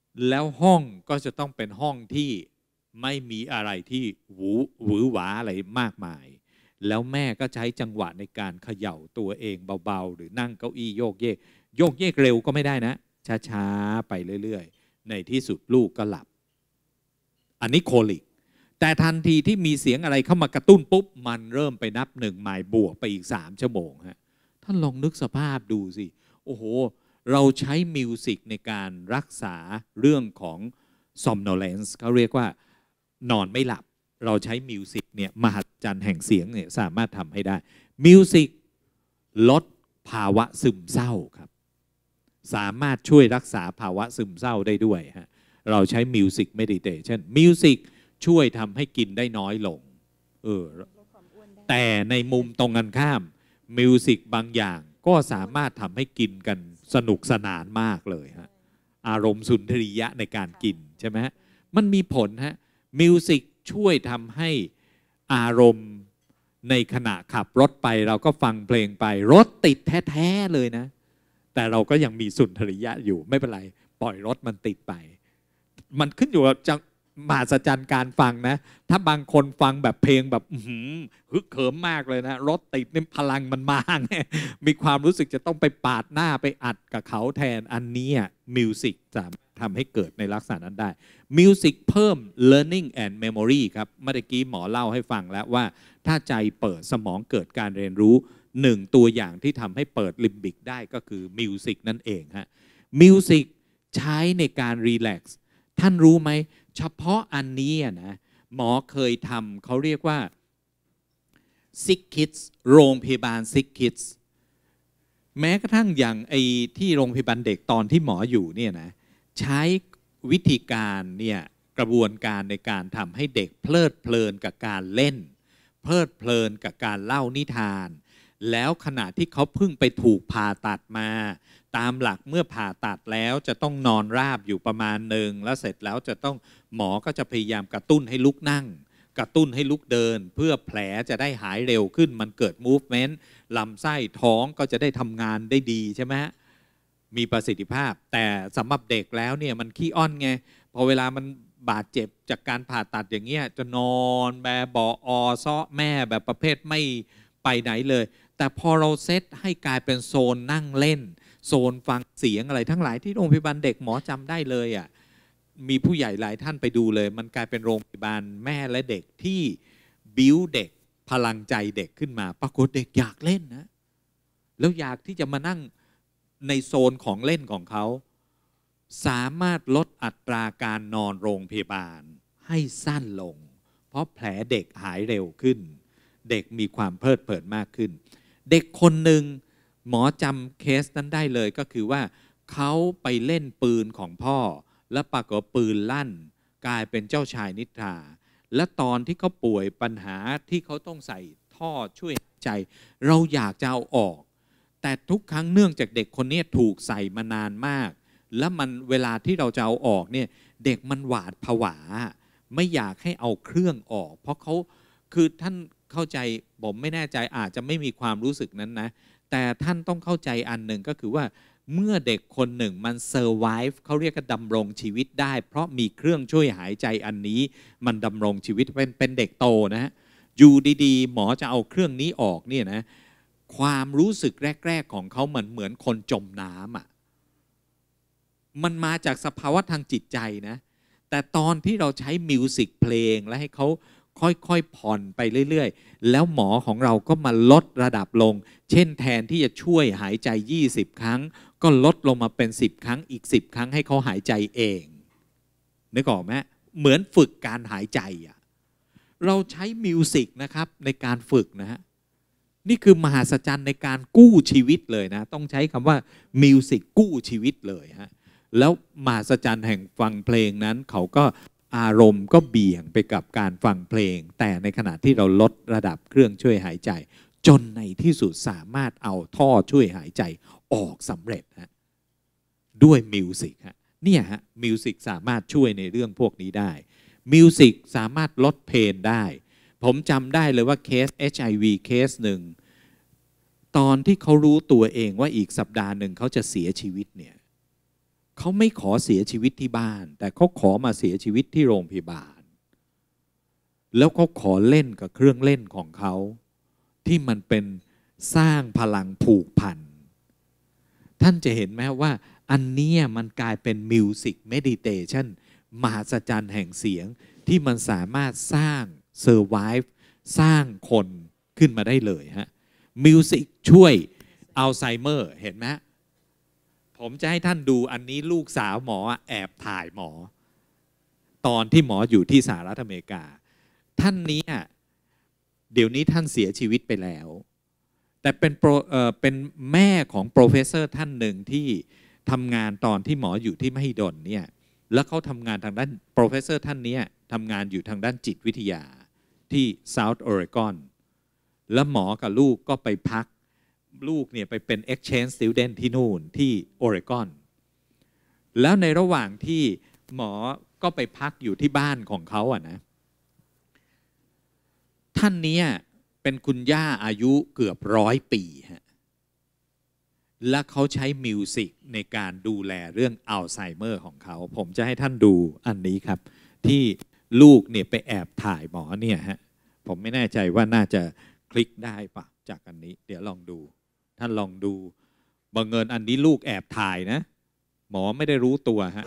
แล้วห้องก็จะต้องเป็นห้องที่ไม่มีอะไรที่หวือหวาอะไรมากมายแล้วแม่ก็ใช้จังหวะในการเขย่าตัวเองเบาๆหรือนั่งเก้าอี้โยกเยกเร็วก็ไม่ได้นะช้าๆไปเรื่อยๆในที่สุดลูกก็หลับอันนี้โคลิกแต่ทันทีที่มีเสียงอะไรเข้ามากระตุ้นปุ๊บมันเริ่มไปนับ1 ไมล์บวกไปอีก3 ชั่วโมงฮะท่านลองนึกสภาพดูสิโอ้โหเราใช้มิวสิกในการรักษาเรื่องของ somnolence เขาเรียกว่านอนไม่หลับเราใช้มิวสิกเนี่ยมหัศจรรย์แห่งเสียงเนี่ยสามารถทำให้ได้มิวสิกลดภาวะซึมเศร้าครับสามารถช่วยรักษาภาวะซึมเศร้าได้ด้วยฮะเราใช้มิวสิกเมดิเทชันมิวสิกช่วยทำให้กินได้น้อยลงแต่ในมุมตรงกันข้ามมิวสิกบางอย่างก็สามารถทำให้กินกันสนุกสนานมากเลยฮะอารมณ์สุนทรียะในการกินใช่ไหมมันมีผลฮะมิวสิกช่วยทำให้อารมณ์ในขณะขับรถไปเราก็ฟังเพลงไปรถติดแท้ๆเลยนะแต่เราก็ยังมีสุนทรียะอยู่ไม่เป็นไรปล่อยรถมันติดไปมันขึ้นอยู่กับมหัศจรรย์การฟังนะถ้าบางคนฟังแบบเพลงแบบฮึกเหิมมากเลยนะรถติดนี่พลังมันมาไงมีความรู้สึกจะต้องไปปาดหน้าไปอัดกับเขาแทนอันนี้มิวสิกสามารถทำให้เกิดในลักษณะนั้นได้มิวสิกเพิ่ม learning and memory ครับเมื่อกี้หมอเล่าให้ฟังแล้วว่าถ้าใจเปิดสมองเกิดการเรียนรู้1ตัวอย่างที่ทำให้เปิดลิมบิกได้ก็คือมิวสิกนั่นเองฮะมิวสิกใช้ในการรีแลกซ์ท่านรู้ไหมเฉพาะอันนี้นะหมอเคยทำเขาเรียกว่า Sick Kids โรงพยาบาล Sick Kids แม้กระทั่งอย่างไอ้ที่โรงพยาบาลเด็กตอนที่หมออยู่เนี่ยนะใช้วิธีการเนี่ยกระบวนการในการทำให้เด็กเพลิดเพลินกับการเล่นเพลิดเพลินกับการเล่านิทานแล้วขณะที่เขาเพิ่งไปถูกผ่าตัดมาตามหลักเมื่อผ่าตัดแล้วจะต้องนอนราบอยู่ประมาณหนึ่งแล้วเสร็จแล้วจะต้องหมอก็จะพยายามกระตุ้นให้ลุกนั่งกระตุ้นให้ลุกเดินเพื่อแผลจะได้หายเร็วขึ้นมันเกิด movement ลำไส้ท้องก็จะได้ทำงานได้ดีใช่ไหมมีประสิทธิภาพแต่สำหรับเด็กแล้วเนี่ยมันขี้อ้อนไงพอเวลามันบาดเจ็บจากการผ่าตัดอย่างเงี้ยจะนอนแบบเบาะซ้อแม่แบบประเภทไม่ไปไหนเลยแต่พอเราเซตให้กลายเป็นโซนนั่งเล่นโซนฟังเสียงอะไรทั้งหลายที่โรงพยาบาลเด็กหมอจำได้เลยมีผู้ใหญ่หลายท่านไปดูเลยมันกลายเป็นโรงพยาบาลแม่และเด็กที่บิ้วเด็กพลังใจเด็กขึ้นมาปรากฏเด็กอยากเล่นนะแล้วอยากที่จะมานั่งในโซนของเล่นของเขาสามารถลดอัตราการนอนโรงพยาบาลให้สั้นลงเพราะแผลเด็กหายเร็วขึ้นเด็กมีความเพลิดเพลินมากขึ้นเด็กคนหนึ่งหมอจำเคสนั้นได้เลยก็คือว่าเขาไปเล่นปืนของพ่อแล้วปรากฏปืนลั่นกลายเป็นเจ้าชายนิทราและตอนที่เขาป่วยปัญหาที่เขาต้องใส่ท่อช่วยหายใจเราอยากจะเอาออกแต่ทุกครั้งเนื่องจากเด็กคนนี้ถูกใส่มานานมากแล้วมันเวลาที่เราจะเอาออกเนี่ยเด็กมันหวาดผวาไม่อยากให้เอาเครื่องออกเพราะเขาคือท่านเข้าใจผมไม่แน่ใจอาจจะไม่มีความรู้สึกนั้นนะแต่ท่านต้องเข้าใจอันหนึ่งก็คือว่าเมื่อเด็กคนหนึ่งมันเซอร์ไวฟ์เขาเรียกว่าดำรงชีวิตได้เพราะมีเครื่องช่วยหายใจอันนี้มันดำรงชีวิตเป็นเด็กโตนะอยู่ดีๆหมอจะเอาเครื่องนี้ออกเนี่ยนะความรู้สึกแรกๆของเขาเหมือนคนจมน้ำมันมาจากสภาวะทางจิตใจนะแต่ตอนที่เราใช้มิวสิกเพลงและให้เขาค่อยๆผ่อนไปเรื่อยๆแล้วหมอของเราก็มาลดระดับลงเช่นแทนที่จะช่วยหายใจ20 ครั้งก็ลดลงมาเป็น10 ครั้งอีก10 ครั้งให้เขาหายใจเองนึกออกไหมเหมือนฝึกการหายใจเราใช้มิวสิกนะครับในการฝึกนะฮะนี่คือมหัศจรรย์ในการกู้ชีวิตเลยนะต้องใช้คำว่ามิวสิกกู้ชีวิตเลยฮะแล้วมหัศจรรย์แห่งฟังเพลงนั้นเขาก็อารมณ์ก็เบี่ยงไปกับการฟังเพลงแต่ในขณะที่เราลดระดับเครื่องช่วยหายใจจนในที่สุดสามารถเอาท่อช่วยหายใจออกสำเร็จฮะด้วยมิวสิกฮะเนี่ยฮะมิวสิกสามารถช่วยในเรื่องพวกนี้ได้มิวสิกสามารถลดเพนได้ผมจำได้เลยว่าเคส HIV เคสหนึ่งตอนที่เขารู้ตัวเองว่าอีกสัปดาห์หนึ่งเขาจะเสียชีวิตเนี่ยเขาไม่ขอเสียชีวิตที่บ้านแต่เขาขอมาเสียชีวิตที่โรงพยาบาลแล้วเขาขอเล่นกับเครื่องเล่นของเขาที่มันเป็นสร้างพลังผูกพันท่านจะเห็นไหมว่าอันนี้มันกลายเป็นมิวสิกเมดิเทชันมหัศจรรย์แห่งเสียงที่มันสามารถสร้างเซอร์ไวฟ์สร้างคนขึ้นมาได้เลยฮะมิวสิกช่วยอัลไซเมอร์เห็นไหมผมจะให้ท่านดูอันนี้ลูกสาวหมอแอบถ่ายหมอตอนที่หมออยู่ที่สหรัฐอเมริกาท่านนี้เดี๋ยวนี้ท่านเสียชีวิตไปแล้วแต่เป็นแม่ของโปรเฟสเซอร์ท่านหนึ่งที่ทำงานตอนที่หมออยู่ที่มหิดลเนี่ยแล้วเขาทำงานทางด้านโปรเฟสเซอร์ท่านนี้ทำงานอยู่ทางด้านจิตวิทยาที่ South Oregon แล้วหมอกับลูกก็ไปพักลูกเนี่ยไปเป็น exchange student ที่นู่นที่ Oregon แล้วในระหว่างที่หมอก็ไปพักอยู่ที่บ้านของเขานะท่านนี้เป็นคุณย่าอายุเกือบ100 ปีฮะและเขาใช้มิวสิกในการดูแลเรื่องอัลไซเมอร์ของเขาผมจะให้ท่านดูอันนี้ครับที่ลูกเนี่ยไปแอบถ่ายหมอเนี่ยฮะผมไม่แน่ใจว่าน่าจะคลิกได้ปะจากอันนี้เดี๋ยวลองดูท่านลองดูบังเอิญอันนี้ลูกแอบถ่ายนะหมอไม่ได้รู้ตัวฮะ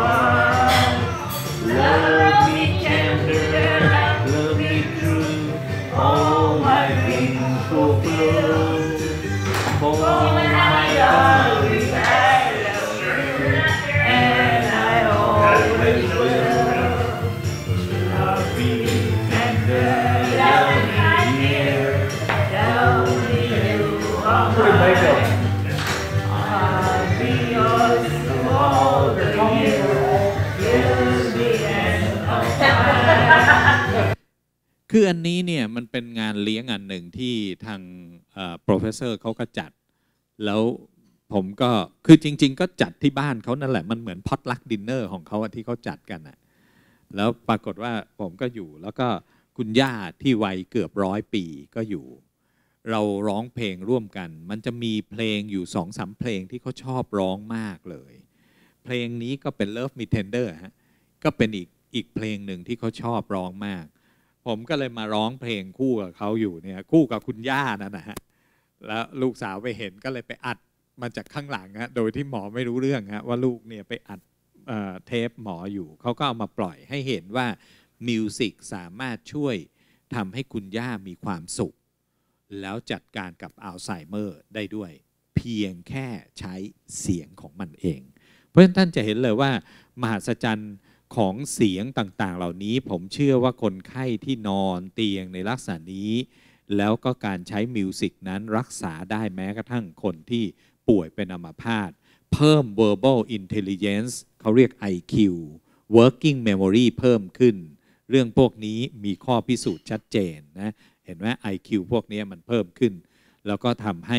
คืออันนี้เนี่ยมันเป็นงานเลี้ยงอันหนึ่งที่ทางโปรเฟสเซอร์เขาก็จัดแล้วผมก็คือจริงๆก็จัดที่บ้านเขานั่นแหละมันเหมือนพอตลักดินเนอร์ของเขาที่เขาจัดกันน่ะแล้วปรากฏว่าผมก็อยู่แล้วก็คุณย่าที่วัยเกือบ100 ปีก็อยู่เราร้องเพลงร่วมกันมันจะมีเพลงอยู่2-3 เพลงที่เขาชอบร้องมากเลยเพลงนี้ก็เป็น Love Me Tender ฮะก็เป็นอีกเพลงหนึ่งที่เขาชอบร้องมากผมก็เลยมาร้องเพลงคู่กับเขาอยู่เนี่ยคู่กับคุณย่านั่นนะฮะแล้วลูกสาวไปเห็นก็เลยไปอัดมาจากข้างหลังฮะโดยที่หมอไม่รู้เรื่องฮะว่าลูกเนี่ยไปอัดเทปหมออยู่เขาก็เอามาปล่อยให้เห็นว่ามิวสิกสามารถช่วยทำให้คุณย่ามีความสุขแล้วจัดการกับอัลไซเมอร์ได้ด้วยเพียงแค่ใช้เสียงของมันเองเพราะฉะนั้นท่านจะเห็นเลยว่ามหัศจรรย์ของเสียงต่างๆเหล่านี้ผมเชื่อว่าคนไข้ที่นอนเตียงในลักษณะนี้แล้วก็การใช้มิวสิกนั้นรักษาได้แม้กระทั่งคนที่ป่วยเป็นอัมพาตเพิ่ม verbal intelligence เขาเรียก IQ working memory เพิ่มขึ้นเรื่องพวกนี้มีข้อพิสูจน์ชัดเจนนะเห็นไหม IQ พวกนี้มันเพิ่มขึ้นแล้วก็ทำให้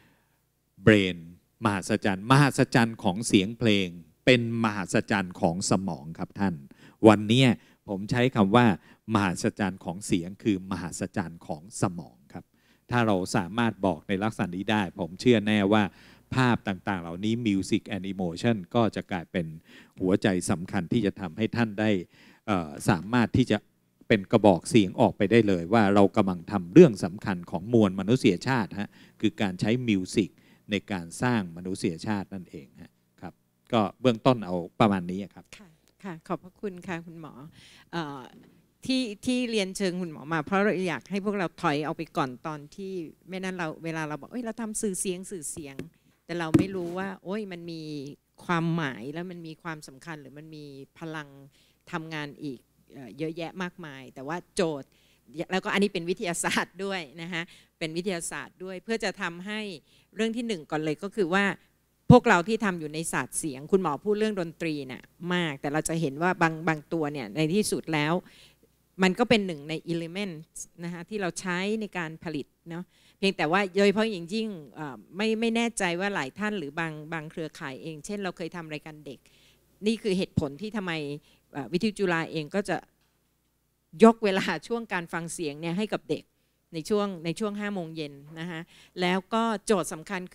brain มหัศจรรย์ของเสียงเพลงเป็นมหัศจรรย์ของสมองครับท่านวันนี้ผมใช้คำว่ามหัศจรรย์ของเสียงคือมหัศจรรย์ของสมองครับถ้าเราสามารถบอกในลักษณะนี้ได้ผมเชื่อแน่ว่าภาพต่างๆเหล่านี้ Music and Emotion ก็จะกลายเป็นหัวใจสำคัญที่จะทำให้ท่านได้สามารถที่จะเป็นกระบอกเสียงออกไปได้เลยว่าเรากำลังทำเรื่องสำคัญของมวลมนุษยชาติฮะคือการใช้มิวสิกในการสร้างมนุษยชาตินั่นเองฮะครับก็เบื้องต้นเอาประมาณนี้ครับค่ะขอบพระคุณค่ะคุณหมอที่เรียนเชิญคุณหมอมาเพราะเราอยากให้พวกเราถอยเอาไปก่อนตอนที่ไม่นั้นเราเวลาเราบอกเราทำสื่อเสียงแต่เราไม่รู้ว่ามันมีความหมายแล้วมันมีความสำคัญหรือมันมีพลังทำงานอีกเยอะแยะมากมายแต่ว่าโจทย์แล้วก็อันนี้เป็นวิทยาศาสตร์ด้วยนะคะเป็นวิทยาศาสตร์ด้วยเพื่อจะทำให้เรื่องที่1ก่อนเลยก็คือว่าพวกเราที่ทำอยู่ในศาสตร์เสียงคุณหมอพูดเรื่องดนตรีน่ะมากแต่เราจะเห็นว่าบางตัวเนี่ยในที่สุดแล้วมันก็เป็นหนึ่งในอิเลเมนต์นะคะที่เราใช้ในการผลิตเนาะเพียงแต่ว่าโดยเฉพาะอย่างยิ่งไม่แน่ใจว่าหลายท่านหรือบางเครือข่ายเองเช่นเราเคยทำรายการเด็กนี่คือเหตุผลที่ทำไมวิทยุจุฬาเองก็จะยกเวลาช่วงการฟังเสียงเนี่ยให้กับเด็กในช่วง5 โมงเย็นนะคะแล้วก็โจทย์สำคัญคือ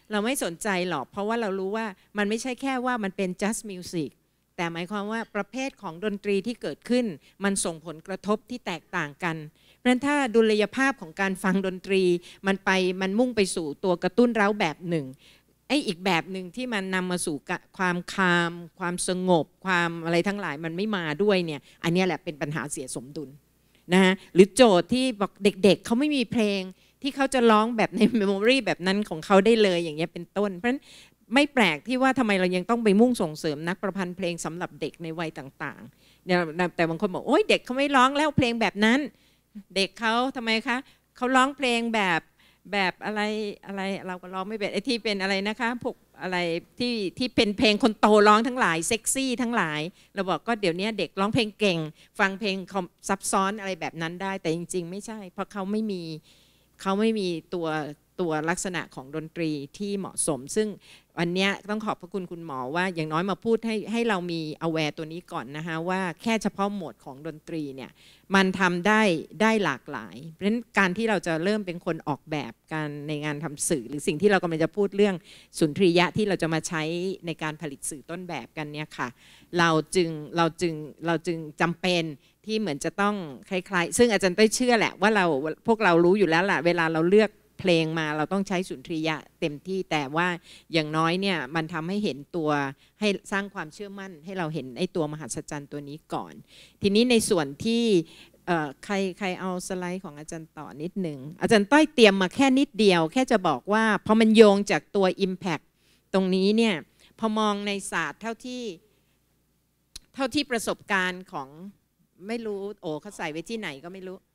เราไม่สนใจหรอกเพราะว่าเรารู้ว่ามันไม่ใช่แค่ว่ามันเป็น just music แต่หมายความว่าประเภทของดนตรีที่เกิดขึ้นมันส่งผลกระทบที่แตกต่างกันเพราะฉะนั้นถ้าดุลยภาพของการฟังดนตรีมันมุ่งไปสู่ตัวกระตุ้นเร้าแบบหนึ่งอีกแบบหนึ่งที่มันนำมาสู่ความคามความสงบความอะไรทั้งหลายมันไม่มาด้วยเนี่ยอันนี้แหละเป็นปัญหาเสียสมดุลนะฮะหรือโจทย์ที่บอกเด็กๆเขาไม่มีเพลงที่เขาจะร้องแบบในเมมโมรีแบบนั้นของเขาได้เลยอย่างเงี้ยเป็นต้นเพราะฉะนั้นไม่แปลกที่ว่าทำไมเรายังต้องไปมุ่งส่งเสริมนักประพันธ์เพลงสำหรับเด็กในวัยต่างๆเนี่ยแต่บางคนบอกโอ๊ยเด็กเขาไม่ร้องแล้วเพลงแบบนั้นเด็กเขาทำไมคะเขาร้องเพลงแบบอะไรเราก็ร้องไม่เป็นไอ้ที่เป็นอะไรนะคะพวกอะไรที่เป็นเพลงคนโตร้องทั้งหลายเซ็กซี่ทั้งหลายเราบอกก็เดี๋ยวนี้เด็กร้องเพลงเก่งฟังเพลงซับซ้อนอะไรแบบนั้นได้แต่จริงๆไม่ใช่เพราะเขาไม่มีตัวลักษณะของดนตรีที่เหมาะสมซึ่งวันนี้ต้องขอบพระคุณคุณหมอว่าอย่างน้อยมาพูดให้เรามี aware ตัวนี้ก่อนนะคะว่าแค่เฉพาะโหมดของดนตรีเนี่ยมันทำได้หลากหลายเพราะฉะนั้นการที่เราจะเริ่มเป็นคนออกแบบการในงานทำสื่อหรือสิ่งที่เรากำลังจะพูดเรื่องสุนทรียะที่เราจะมาใช้ในการผลิตสื่อต้นแบบกันเนี่ยค่ะเราจึงจำเป็นที่เหมือนจะต้องคล้ายๆซึ่งอาจารย์ต้อยเชื่อแหละว่าพวกเรารู้อยู่แล้วล่ะเวลาเราเลือกเพลงมาเราต้องใช้สุนทรียะเต็มที่แต่ว่าอย่างน้อยเนี่ยมันทำให้เห็นตัวให้สร้างความเชื่อมั่นให้เราเห็นไอ้ตัวมหัศจรรย์ตัวนี้ก่อนทีนี้ในส่วนที่ใครเอาสไลด์ของอาจารย์ต่อนิดหนึ่งอาจารย์ต้อยเตรียมมาแค่นิดเดียวแค่จะบอกว่าพอมันโยงจากตัว Impact ตรงนี้เนี่ยพอมองในศาสตร์เท่าที่ประสบการณ์ของไม่รู้เขาใส่ไว้ที่ไหนก็ไม่รู้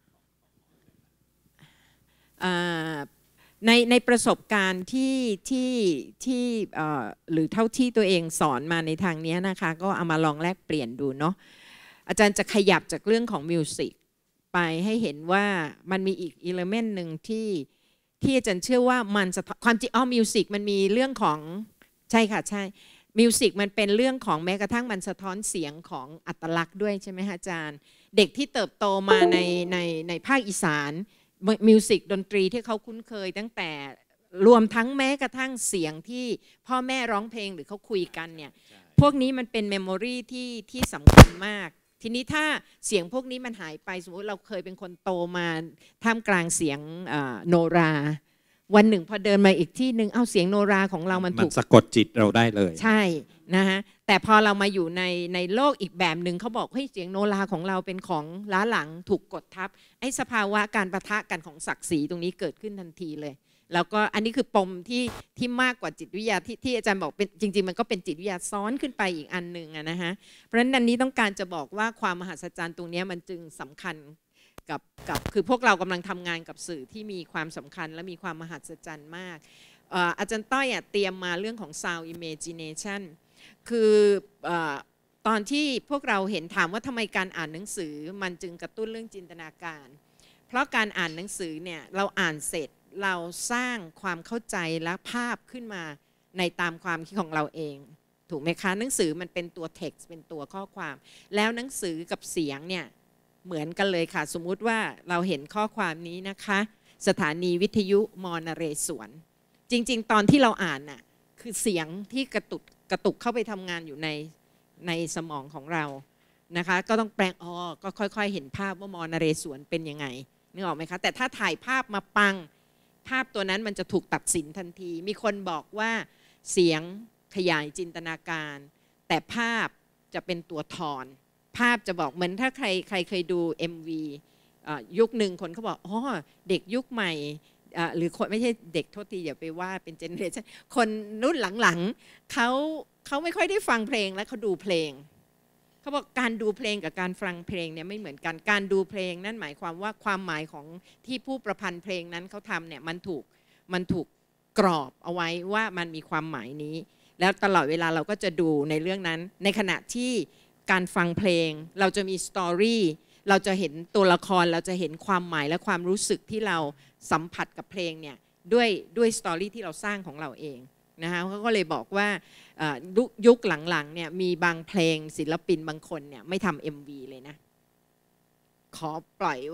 ในประสบการณ์ที่หรือเท่าที่ตัวเองสอนมาในทางนี้นะคะก็เอามาลองแลกเปลี่ยนดูเนาะอาจารย์จะขยับจากเรื่องของมิวสิกไปให้เห็นว่ามันมีอีกอิเลเมนต์หนึ่งที่อาจารย์เชื่อว่ามันความจริงมิวสิกมันมีเรื่องของใช่ค่ะใช่มิวสิกมันเป็นเรื่องของแม้กระทั่งมันสะท้อนเสียงของอัตลักษณ์ด้วยใช่ไหมคะอาจารย์เด็กที่เติบโตมาในภาคอีสานมิวสิกดนตรีที่เขาคุ้นเคยตั้งแต่รวมทั้งแม้กระทั่งเสียงที่พ่อแม่ร้องเพลงหรือเขาคุยกันเนี่ยพวกนี้มันเป็นเมมโมรีที่สำคัญมากทีนี้ถ้าเสียงพวกนี้มันหายไปสมมติเราเคยเป็นคนโตมาท่ามกลางเสียงโนราวันหนึ่งพอเดินมาอีกที่หนึ่งเสียงโนราของเรามันถูกสะกดจิตเราได้เลยใช่นะฮะแต่พอเรามาอยู่ในโลกอีกแบบหนึ่งเขาบอกเฮ้ยเสียงโนราของเราเป็นของล้าหลังถูกกดทับไอ้สภาวะการปะทะกันของศักดิ์ศรีตรงนี้เกิดขึ้นทันทีเลยแล้วก็อันนี้คือปมที่มากกว่าจิตวิทยาที่อาจารย์บอกเป็นจริงๆมันก็เป็นจิตวิทยาซ้อนขึ้นไปอีกอันหนึ่งนะฮะเพราะฉะนั้นอันนี้ต้องการจะบอกว่าความมหัศจรรย์ตรงนี้มันจึงสำคัญกับคือพวกเรากำลังทำงานกับสื่อที่มีความสำคัญและมีความมหัศจรรย์มากอาจารย์ต้อยเตรียมมาเรื่องของ sound imagination คือตอนที่พวกเราเห็นถามว่าทำไมการอ่านหนังสือมันจึงกระตุ้นเรื่องจินตนาการเพราะการอ่านหนังสือเนี่ยเราอ่านเสร็จเราสร้างความเข้าใจและภาพขึ้นมาในตามความคิดของเราเองถูกไหมคะหนังสือมันเป็นตัว text เป็นตัวข้อความแล้วหนังสือกับเสียงเนี่ยเหมือนกันเลยค่ะสมมุติว่าเราเห็นข้อความนี้นะคะสถานีวิทยุมนเรศวรจริงๆตอนที่เราอ่านน่ะคือเสียงที่กระตุกเข้าไปทำงานอยู่ในสมองของเรานะคะก็ต้องแปลงก็ค่อยๆเห็นภาพว่ามนเรศวรเป็นยังไงนึกออกไหมคะแต่ถ้าถ่ายภาพมาปังภาพตัวนั้นมันจะถูกตัดสินทันทีมีคนบอกว่าเสียงขยายจินตนาการแต่ภาพจะเป็นตัวทอนภาพจะบอกเหมือนถ้าใครเคยดู MV ยุคหนึ่งคนเขาบอกเด็กยุคใหม่หรือคนไม่ใช่เด็กโทษทีอย่าไปว่าเป็นเจเนอเรชั่นคนรุ่นหลังๆเขาไม่ค่อยได้ฟังเพลงและเขาดูเพลงเขาบอกการดูเพลงกับการฟังเพลงเนี่ยไม่เหมือนกันการดูเพลงนั่นหมายความว่าความหมายของที่ผู้ประพันธ์เพลงนั้นเขาทำเนี่ยมันถูกกรอบเอาไว้ว่ามันมีความหมายนี้แล้วตลอดเวลาเราก็จะดูในเรื่องนั้นในขณะที่การฟังเพลงเราจะมีสตอรี่เราจะเห็นตัวละครเราจะเห็นความหมายและความรู้สึกที่เราสัมผัสกับเพลงเนี่ยด้วยสตอรี่ที่เราสร้างของเราเองนะคะเขาก็เลยบอกว่ายุคหลังๆเนี่ยมีบางเพลงศิลปินบางคนเนี่ยไม่ทำ MV เลยนะขอปล่อยว่า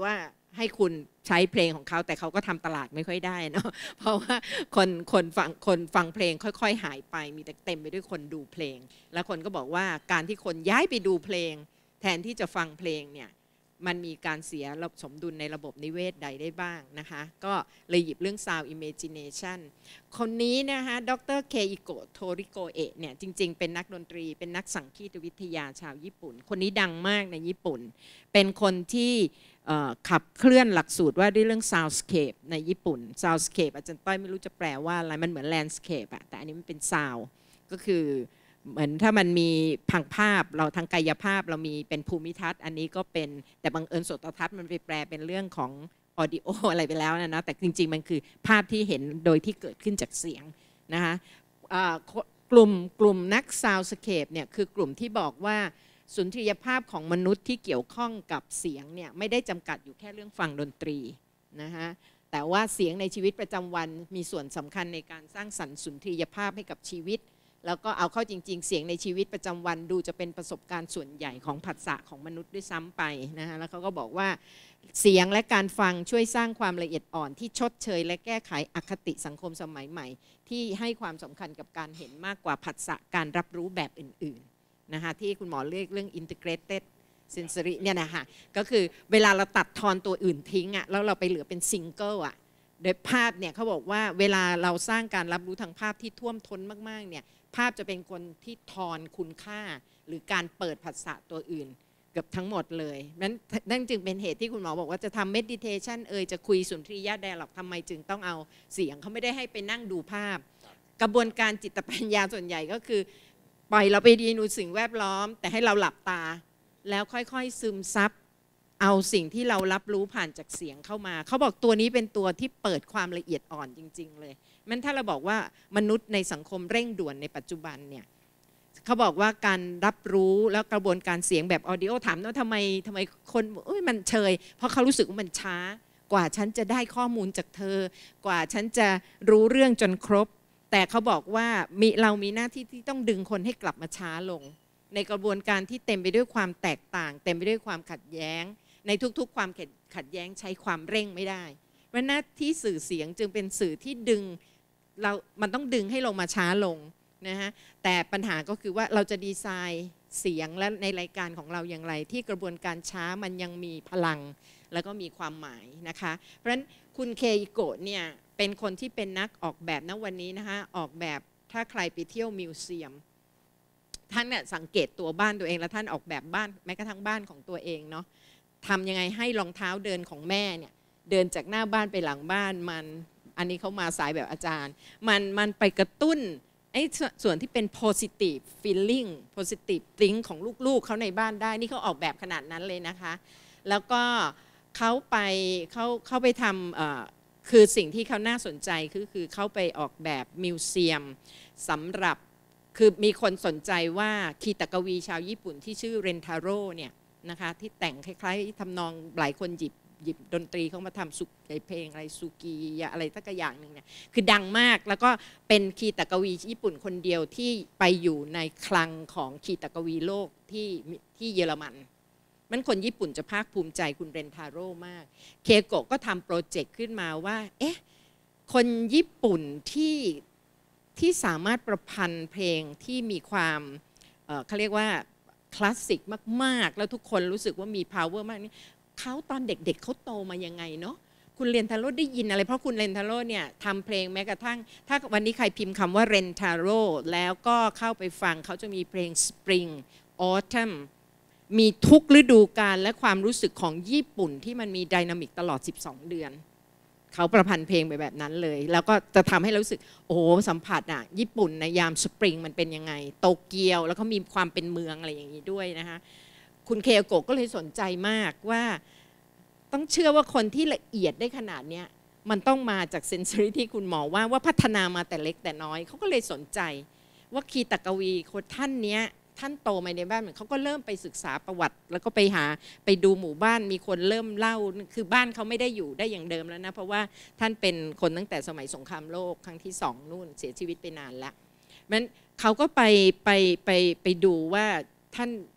ให้คุณใช้เพลงของเขาแต่เขาก็ทำตลาดไม่ค่อยได้เนาะเพราะว่าคนฟังเพลงค่อยๆหายไปมีแต่เต็มไปด้วยคนดูเพลงแล้วคนก็บอกว่าการที่คนย้ายไปดูเพลงแทนที่จะฟังเพลงเนี่ยมันมีการเสียสมดุลในระบบนิเวศใดได้บ้างนะคะก็เลยหยิบเรื่อง Sound Imagination คนนี้นะคะดรเคอิโกะโทริโกเอะเนี่ยจริงๆเป็นนักดนตรีเป็นนักสังคีตวิทยาชาวญี่ปุ่นคนนี้ดังมากในญี่ปุ่นเป็นคนที่ขับเคลื่อนหลักสูตรว่าด้วยเรื่อง soundscape ในญี่ปุ่น soundscape อาจารย์ต้อยไม่รู้จะแปลว่าอะไรมันเหมือน landscape อะแต่อันนี้มันเป็น sound ก็คือเหมือนถ้ามันมีพังภาพเราทางกายภาพเรามีเป็นภูมิทัศน์อันนี้ก็เป็นแต่บังเอิญโสตทัศน์มันไปแปลเป็นเรื่องของ audio อะไรไปแล้วนะแต่จริงๆมันคือภาพที่เห็นโดยที่เกิดขึ้นจากเสียงนะคะกลุ่มนัก soundscape เนี่ยคือกลุ่มที่บอกว่าสุนทรียภาพของมนุษย์ที่เกี่ยวข้องกับเสียงเนี่ยไม่ได้จำกัดอยู่แค่เรื่องฟังดนตรีนะคะแต่ว่าเสียงในชีวิตประจำวันมีส่วนสำคัญในการสร้างสรรค์สุนทรียภาพให้กับชีวิตแล้วก็เอาเข้าจริงๆเสียงในชีวิตประจำวันดูจะเป็นประสบการณ์ส่วนใหญ่ของผัสสะของมนุษย์ด้วยซ้ำไปนะคะแล้วเขาก็บอกว่าเสียงและการฟังช่วยสร้างความละเอียดอ่อนที่ชดเชยและแก้ไขอคติสังคมสมัยใหม่ที่ให้ความสำคัญกับการเห็นมากกว่าผัสสะการรับรู้แบบอื่นๆนะคะที่คุณหมอเรียกเรื่อง integrated sensory เนี่ยนะคะก็คือเวลาเราตัดทอนตัวอื่นทิ้งอ่ะแล้วเราไปเหลือเป็นซิงเกิลอ่ะโดยภาพเนี่ยเขาบอกว่าเวลาเราสร้างการรับรู้ทางภาพที่ท่วมท้นมากๆเนี่ยภาพจะเป็นคนที่ทอนคุณค่าหรือการเปิดผัสสะตัวอื่นเกือบทั้งหมดเลยนั่นจึงเป็นเหตุที่คุณหมอบอกว่าจะทำ meditation จะคุยสุนทรียะไดอะล็อกทำไมจึงต้องเอาเสียงเขาไม่ได้ให้ไปนั่งดูภาพกระบวนการจิตปัญญาส่วนใหญ่ก็คือปล่อยเราไปเรียนรู้สิ่งแวดล้อมแต่ให้เราหลับตาแล้วค่อยๆซึมซับเอาสิ่งที่เรารับรู้ผ่านจากเสียงเข้ามาเขาบอกตัวนี้เป็นตัวที่เปิดความละเอียดอ่อนจริงๆเลยมันถ้าเราบอกว่ามนุษย์ในสังคมเร่งด่วนในปัจจุบันเนี่ยเขาบอกว่าการรับรู้แล้วกระบวนการเสียงแบบออดิโอถามว่าทำไมคนมันเฉยเพราะเขารู้สึกว่ามันช้ากว่าฉันจะได้ข้อมูลจากเธอกว่าฉันจะรู้เรื่องจนครบแต่เขาบอกว่าเรามีหน้าที่ที่ต้องดึงคนให้กลับมาช้าลงในกระบวนการที่เต็มไปด้วยความแตกต่างเต็มไปด้วยความขัดแย้งในทุกๆความขัดแย้งใช้ความเร่งไม่ได้เพราะหน้าที่สื่อเสียงจึงเป็นสื่อที่ดึงมันต้องดึงให้ลงมาช้าลงนะฮะแต่ปัญหาก็คือว่าเราจะดีไซน์เสียงและในรายการของเราอย่างไรที่กระบวนการช้ามันยังมีพลังแล้วก็มีความหมายนะคะเพราะฉะนั้นคุณเคอิโกะเนี่ยเป็นคนที่เป็นนักออกแบบณวันนี้นะคะออกแบบถ้าใครไปเที่ยวมิวเซียมท่านเนี่ยสังเกตตัวบ้านตัวเองแล้วท่านออกแบบบ้านแม้กระทั่งบ้านของตัวเองเนาะทำยังไงให้รองเท้าเดินของแม่เนี่ยเดินจากหน้าบ้านไปหลังบ้านมันอันนี้เขามาสายแบบอาจารย์มันไปกระตุ้นไอ้ส่วนที่เป็น positive feeling positive think ของลูกๆเขาในบ้านได้นี่เขาออกแบบขนาดนั้นเลยนะคะแล้วก็เขาไปทำคือสิ่งที่เขาน่าสนใจคือเขาไปออกแบบมิวเซียมสำหรับคือมีคนสนใจว่าคีตกวีชาวญี่ปุ่นที่ชื่อเรนทาโร่เนี่ยนะคะที่แต่งคล้ายๆทำนองหลายคนหยิบดนตรีเขามาทำเพลงอะไรซูกีอะไรสักอย่างหนึ่งเนี่ยคือดังมากแล้วก็เป็นคีตกวีญี่ปุ่นคนเดียวที่ไปอยู่ในคลังของคีตกวีโลกที่เยอรมันมันคนญี่ปุ่นจะภาคภูมิใจคุณเรนทาโร่มากเคโกะก็ทำโปรเจกต์ขึ้นมาว่าคนญี่ปุ่นที่สามารถประพันธ์เพลงที่มีความเขาเรียกว่าคลาสสิกมากๆแล้วทุกคนรู้สึกว่ามี power มากนี่เขาตอนเด็กๆเขาโตมายังไงเนาะคุณเรนทาโร่ได้ยินอะไรเพราะคุณเรนทาโร่เนี่ยทำเพลงแม้กระทั่งถ้าวันนี้ใครพิมพ์คำว่าเรนทาโร่แล้วก็เข้าไปฟังเขาจะมีเพลง Spring Autumn มีทุกฤดูกาลและความรู้สึกของญี่ปุ่นที่มันมีไดนามิกตลอด12 เดือนเขาประพันธ์เพลงไปแบบนั้นเลยแล้วก็จะทำให้รู้สึกโอ้สัมผัสอ่ะญี่ปุ่นในยามสปริงมันเป็นยังไงโตเกียวแล้วก็มีความเป็นเมืองอะไรอย่างนี้ด้วยนะคะคุณเคโกะก็เลยสนใจมากว่าต้องเชื่อว่าคนที่ละเอียดได้ขนาดนี้มันต้องมาจากเซนซอรี่ที่คุณหมอว่าพัฒนามาแต่เล็กแต่น้อยเขาก็เลยสนใจว่าคีตกวีคนท่านเนี้ยท่านโตมาในบ้านเหมือนเขาก็เริ่มไปศึกษาประวัติแล้วก็ไปดูหมู่บ้านมีคนเริ่มเล่าคือบ้านเขาไม่ได้อยู่ได้อย่างเดิมแล้วนะเพราะว่าท่านเป็นคนตั้งแต่สมัยสงครามโลกครั้งที่2นู่นเสียชีวิตไปนานแล้วมันเขาก็ไปดูว่าท่าน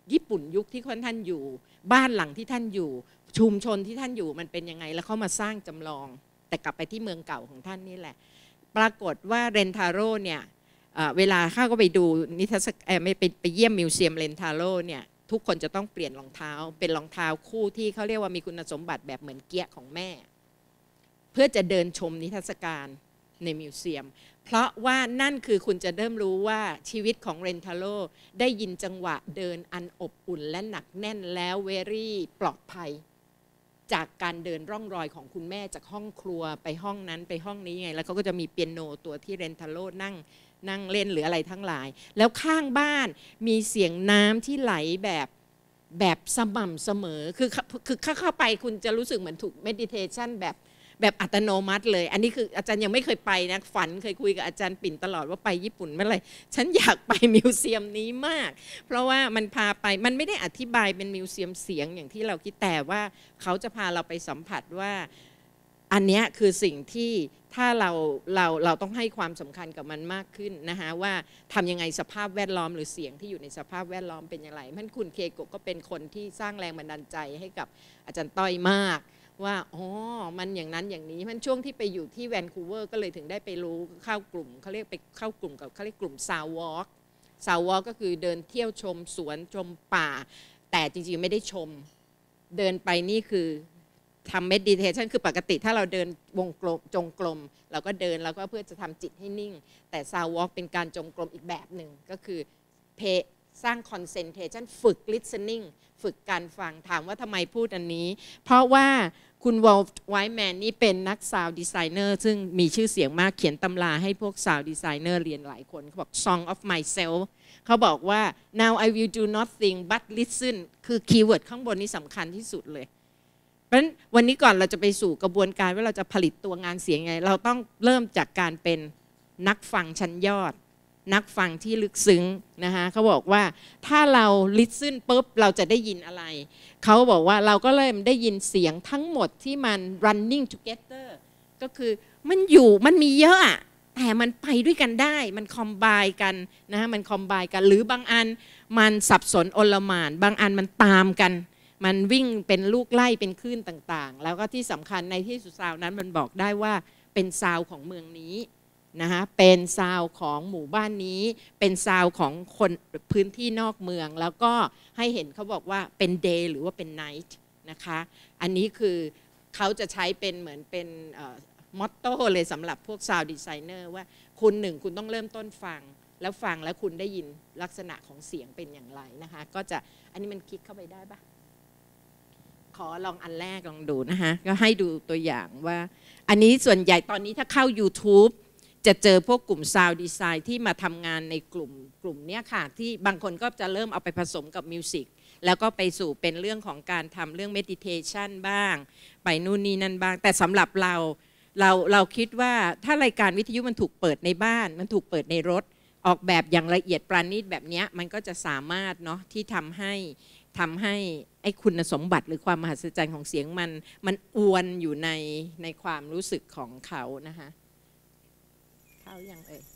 ญี่ปุ่นยุคที่ท่านอยู่บ้านหลังที่ท่านอยู่ชุมชนที่ท่านอยู่มันเป็นยังไงแล้วเขามาสร้างจำลองแต่กลับไปที่เมืองเก่าของท่านนี่แหละปรากฏว่าเรนทาโร่เนี่ยเวลาเข้าก็ไปดูนิทรรศการไม่ไปเยี่ยมมิวเซียมเรนทาโร่เนี่ยทุกคนจะต้องเปลี่ยนรองเท้าเป็นรองเท้าคู่ที่เขาเรียกว่ามีคุณสมบัติแบบเหมือนเกี๊ยของแม่เพื่อจะเดินชมนิทรรศการในมิวเซียมเพราะว่านั่นคือคุณจะเริ่มรู้ว่าชีวิตของเรนทาโร่ได้ยินจังหวะเดินอันอบอุ่นและหนักแน่นแล้วเวรี่ปลอดภัยจากการเดินร่องรอยของคุณแม่จากห้องครัวไปห้องนั้นไปห้องนี้ไงแล้วเขาก็จะมีเปียโนตัวที่เรนทาโร่นั่งเล่นหรืออะไรทั้งหลายแล้วข้างบ้านมีเสียงน้ำที่ไหลแบบสม่ำเสมอคือเข้าไปคุณจะรู้สึกเหมือนถูกเมดิเทชันแบบอัตโนมัติเลยอันนี้คืออาจารย์ยังไม่เคยไปนะฝันเคยคุยกับอาจารย์ปิ่นตลอดว่าไปญี่ปุ่นเมื่อไหร่ฉันอยากไปมิวเซียมนี้มากเพราะว่ามันพาไปมันไม่ได้อธิบายเป็นมิวเซียมเสียงอย่างที่เราคิดแต่ว่าเขาจะพาเราไปสัมผัสว่าอันนี้คือสิ่งที่ถ้าเราต้องให้ความสำคัญกับมันมากขึ้นนะคะว่าทำยังไงสภาพแวดล้อมหรือเสียงที่อยู่ในสภาพแวดล้อมเป็นอย่างไรมันคุณเคโกะก็เป็นคนที่สร้างแรงบันดาลใจให้กับอาจารย์ต้อยมากว่าอ๋อมันอย่างนั้นอย่างนี้มันช่วงที่ไปอยู่ที่แวนคูเวอร์ก็เลยถึงได้ไปรู้เข้ากลุ่มเขาเรียกไปเข้ากลุ่มกับเขาเรียกกลุ่มซาววอล์กก็คือเดินเที่ยวชมสวนชมป่าแต่จริงๆไม่ได้ชมเดินไปนี่คือทำเมดิเทชันคือปกติถ้าเราเดินวงกลมจงกรมเราก็เดินแล้วก็เพื่อจะทำจิตให้นิ่งแต่ซาววอล์กเป็นการจงกรมอีกแบบหนึ่งก็คือสร้างคอนเซนเทชันฝึก listening ฝึกการฟังถามว่าทำไมพูดอันนี้เพราะว่าคุณวอลต์ไวท์แมนนี่เป็นนักซาวด์ดีไซเนอร์ซึ่งมีชื่อเสียงมากเขียนตำราให้พวกซาวด์ดีไซเนอร์เรียนหลายคนเขาบอก Song of Myself เขาบอกว่า now I will do nothing but listen คือคีย์เวิร์ดข้างบนนี้สำคัญที่สุดเลยเพราะฉะนั้นวันนี้ก่อนเราจะไปสู่กระบวนการว่าเราจะผลิตตัวงานเสียงไงเราต้องเริ่มจากการเป็นนักฟังชั้นยอดนักฟังที่ลึกซึ้งนะคะเขาบอกว่าถ้าเราลิสซ์ปุ๊บเราจะได้ยินอะไรเขาบอกว่าเราก็เริ่มได้ยินเสียงทั้งหมดที่มัน running together ก็คือมันมีเยอะอะแต่มันไปด้วยกันได้มันคอมไบกันนะมันคอมไบกันหรือบางอันมันสับสนโอลหม่านบางอันมันตามกันมันวิ่งเป็นลูกไล่เป็นคลื่นต่างๆแล้วก็ที่สำคัญในที่สุดซาวนั้นมันบอกได้ว่าเป็นซาวของเมืองนี้นะคะเป็นซาวของหมู่บ้านนี้เป็นซาวของคนพื้นที่นอกเมืองแล้วก็ให้เห็นเขาบอกว่าเป็น day หรือว่าเป็น night นะคะอันนี้คือเขาจะใช้เป็นเหมือนเป็นมอตโต้เลยสำหรับพวกซาวด์ดีไซเนอร์ว่าคุณต้องเริ่มต้นฟังแล้วคุณได้ยินลักษณะของเสียงเป็นอย่างไรนะคะก็จะอันนี้มันคลิกเข้าไปได้ปะขอลองอันแรกลองดูนะคะก็ให้ดูตัวอย่างว่าอันนี้ส่วนใหญ่ตอนนี้ถ้าเข้า YouTubeจะเจอพวกกลุ่มซาวด์ดีไซน์ที่มาทำงานในกลุ่มนี้ค่ะที่บางคนก็จะเริ่มเอาไปผสมกับมิวสิกแล้วก็ไปสู่เป็นเรื่องของการทำเรื่องเมดิเทชันบ้างไปนู่นนี่นั่นบ้างแต่สำหรับเราคิดว่าถ้ารายการวิทยุมันถูกเปิดในบ้านมันถูกเปิดในรถออกแบบอย่างละเอียดปราณีตแบบนี้มันก็จะสามารถเนาะที่ทำให้ไอ้คุณสมบัติหรือความมหัศจรรย์ของเสียงมันอวนอยู่ในความรู้สึกของเขานะคะเข้ายัง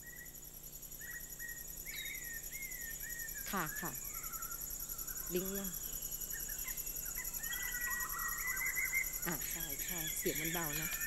ค่ะลิงก์ยังใช่เสียงมันเบานะ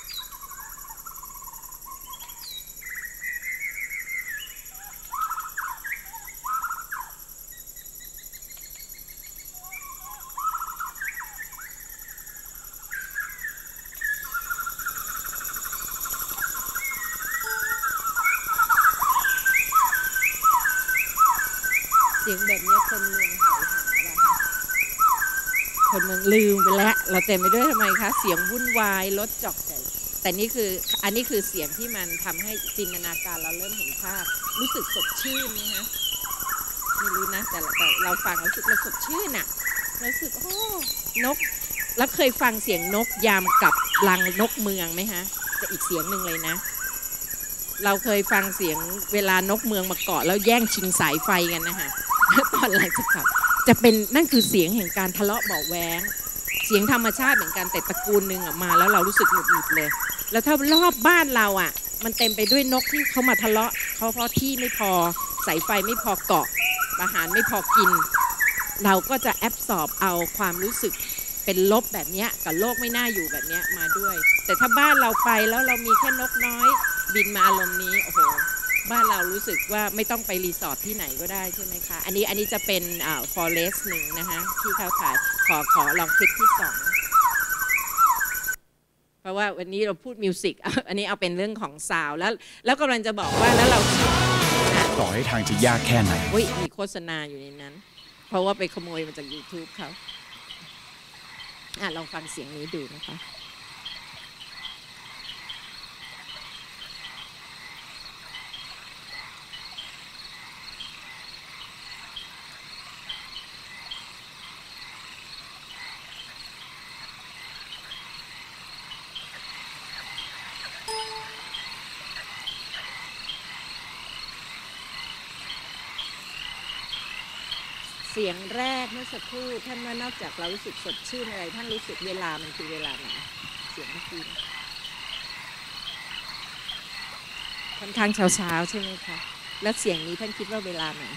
เสียงแบบนี้คนเมืองหอยหาป่ะคะคนเมืองลืมไปแล้วเราเต็มไปด้วยทำไมคะเสียงวุ่นวายรถจอกใจแต่นี่คืออันนี้คือเสียงที่มันทำให้จินตนาการเราเริ่มเห็นภาพรู้สึกสดชื่นนะคะไม่รู้นะแต่เราฟังรู้สึกเราสดชื่นอะรู้สึกโอ้นกแล้วเคยฟังเสียงนกยามกับรังนกเมืองไหมคะจะอีกเสียงหนึ่งเลยนะเราเคยฟังเสียงเวลานกเมืองมาเกาะแล้วแย่งชิงสายไฟกันนะคะตอนหลังจะขับจะเป็นนั่นคือเสียงแห่งการทะเลาะเบาะแว้งเสียงธรรมชาติเหมือนกันแต่ตระกูลหนึ่งมาแล้วเรารู้สึกหงุดหงิดเลยแล้วถ้ารอบบ้านเราอ่ะมันเต็มไปด้วยนกที่เขามาทะเลาะเขาเพราะที่ไม่พอสายไฟไม่พอเกาะอาหารไม่พอกินเราก็จะแอบสอบเอาความรู้สึกเป็นลบแบบนี้กับโลกไม่น่าอยู่แบบนี้มาด้วย แต่ถ้าบ้านเราไปแล้วเรามีแค่นกน้อยบินมาอารมณ์นี้โอ้โหบ้านเรารู้สึกว่าไม่ต้องไปรีสอร์ทที่ไหนก็ได้ใช่ไหมคะอันนี้จะเป็นforest หนึ่งนะคะที่เขาถ่ายขอลองคลิปที่ 2เพราะว่าวันนี้เราพูดมิวสิกอันนี้เอาเป็นเรื่องของซาวด์แล้วกำลังจะบอกว่าแล้วเราต่อให้ทางจะยากแค่ไหนมีโฆษณาอยู่ในนั้นเพราะว่าไปขโมยมาจาก YouTube เขาลองฟังเสียงนี้ดูนะคะเสียงแรกเมื่อสักครู่ท่านว่านอกจากเรารู้สึกสดชื่นอะไรท่านรู้สึกเวลามันคือเวลาไหนเสียงเมื่อกี้ค่อนข้างเช้าใช่ไหมคะแล้วเสียงนี้ท่านคิดว่าเวลาไหน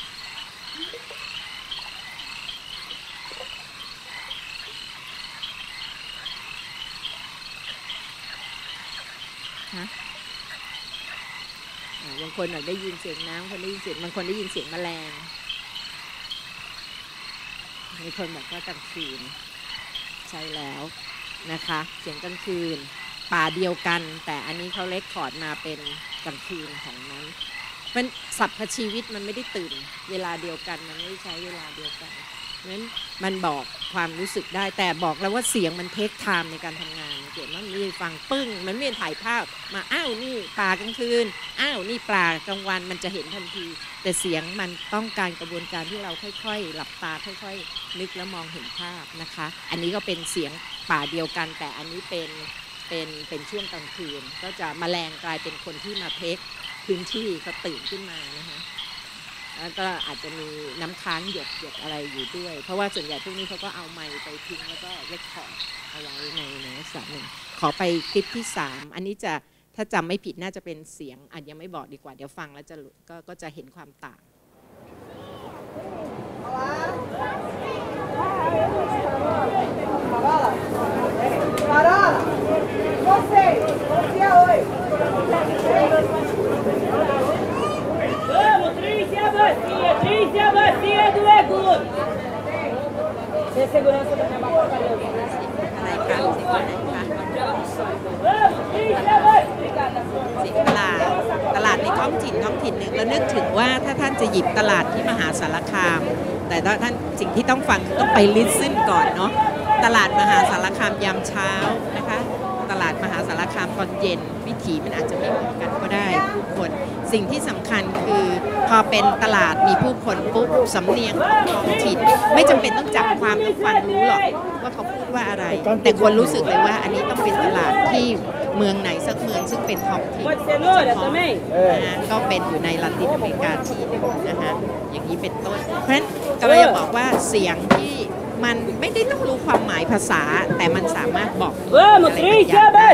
ฮะบางคนได้ยินเสียงน้ำคนได้ยินเสียงบางคนได้ยินเสียงแมลงมีคนบอกว่ากลางคืนใช่แล้วนะคะเสียงกลางคืนป่าเดียวกันแต่อันนี้เขาเรคคอร์ดมาเป็นกลางคืนของนั้นมันสัพพชีวิตมันไม่ได้ตื่นเวลาเดียวกันมันไม่ได้ใช้เวลาเดียวกันนั้นมันบอกความรู้สึกได้แต่บอกแล้วว่าเสียงมันเทคไทม์ในการทำงานเกิดมันมีฟังปึ้งมันไม่ถ่ายภาพมานี่ป่ากลางคืนนี่ป่ากลางวันมันจะเห็นทันทีแต่เสียงมันต้องการกระบวนการที่เราค่อยๆหลับตาค่อยๆนึกแล้วมองเห็นภาพนะคะอันนี้ก็เป็นเสียงป่าเดียวกันแต่อันนี้เป็นช่วงกลางคืนก็จะแมลงกลายเป็นคนที่มาเทคพื้นที่เขาตื่นขึ้นมานะคะแล้วก็อาจจะมีน้ำค้างหยดอะไรอยู่ด้วยเพราะว่าส่วนใหญ่พวกนี้เขาก็เอาไมค์ไปทิ้งแล้วก็เรคคอร์ดเอาไว้ในลักษณะหนึ่งขอไปคลิปที่3อันนี้จะถ้าจำไม่ผิดน่าจะเป็นเสียงอาจยังไม่บอกดีกว่าเดี๋ยวฟังแล้วก็จะเห็นความต่าง Trícia bacia do Egudo. Sem segurança da minha porcaria. อะไรคะเสียงอะไรคะ Vamos, Trícia bacia. เสียงตลาดในท้องถิ่นหนึ่งแล้วนึกถึงว่าถ้าท่านจะหยิบตลาดที่มหาสารคามแต่ถ้าท่านสิ่งที่ต้องฟังต้องไปลิสต์ก่อนเนาะตลาดมหาสารคามยามเช้านะคะตลาดมหาสารคามตอนเย็นวิถีมันอาจจะไม่เหมือนกันก็ได้ผู้คนสิ่งที่สำคัญคือพอเป็นตลาดมีผู้คนปุ๊บสำเนียงของท้องถิ่นไม่จำเป็นต้องจับความต้องฟังรู้หรอกว่าเขาพูดว่าอะไรแต่ควรรู้สึกเลยว่าอันนี้ต้องเป็นตลาดที่เมืองไหนสักเมืองซึ่งเป็นท้องถิ่นนะก็เป็นอยู่ในลาตินอเมริกาที่นึงนะคะอย่างนี้เป็นต้นเพราะฉะนั้นก็เลยบอกว่าเสียงที่มันไม่ได้ต้องรู้ความหมายภาษาแต่มันสามารถบอกอะไรบางอย่างได้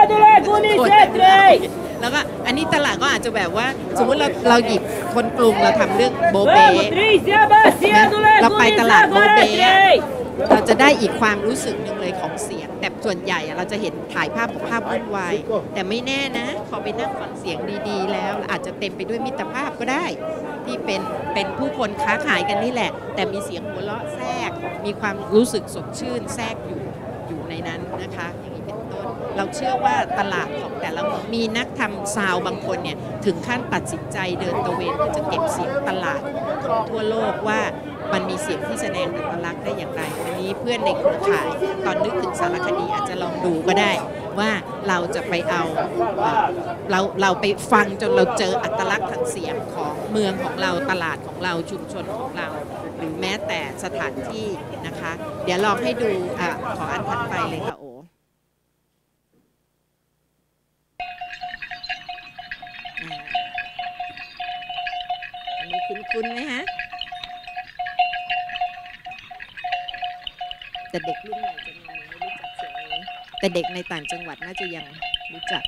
แล้วก็อันนี้ตลาดก็อาจจะแบบว่าสมมติเราหยิบคนกรุงเราทำเรื่องโบเบ้เราไปตลาดโบเบ้เราจะได้อีกความรู้สึกหนึ่งเลยของเสียงแต่ส่วนใหญ่เราจะเห็นถ่ายภาพวุ่นวายแต่ไม่แน่นะพอไปนั่งฟังเสียงดีๆแล้วอาจจะเต็มไปด้วยมิตรภาพก็ได้ที่เป็นผู้คนค้าขายกันนี่แหละแต่มีเสียงหัวเราะแทรกมีความรู้สึกสดชื่นแทรกอยู่ในนั้นนะคะอย่างนี้เป็นต้นเราเชื่อว่าตลาดของแต่ละเมืองมีนักทำซาวบางคนเนี่ยถึงขั้นตัดสินใจเดินตระเวนเพื่อจะเก็บเสียงตลาดของทั่วโลกว่ามันมีเสียงที่แสดงอัตลักษณ์ได้อย่างไรวันนี้เพื่อนในเครือข่ายตอนนึกถึงสารคดีอาจจะลองดูก็ได้ว่าเราจะไปเอาเราไปฟังจนเราเจออัตลักษณ์ทางเสียงของเมืองของเราตลาดของเราชุมชนของเราหรือแม้แต่สถานที่นะคะเดี๋ยวลองให้ดูขออันถัดไปเลยค่ะโออันนี้คุ้นๆไหมฮะแต่เด็กรุ่นใหม่จะยังไม่รู้จักเสียงนี้แต่เด็กในต่างจังหวัดน่าจะยังรู้จัก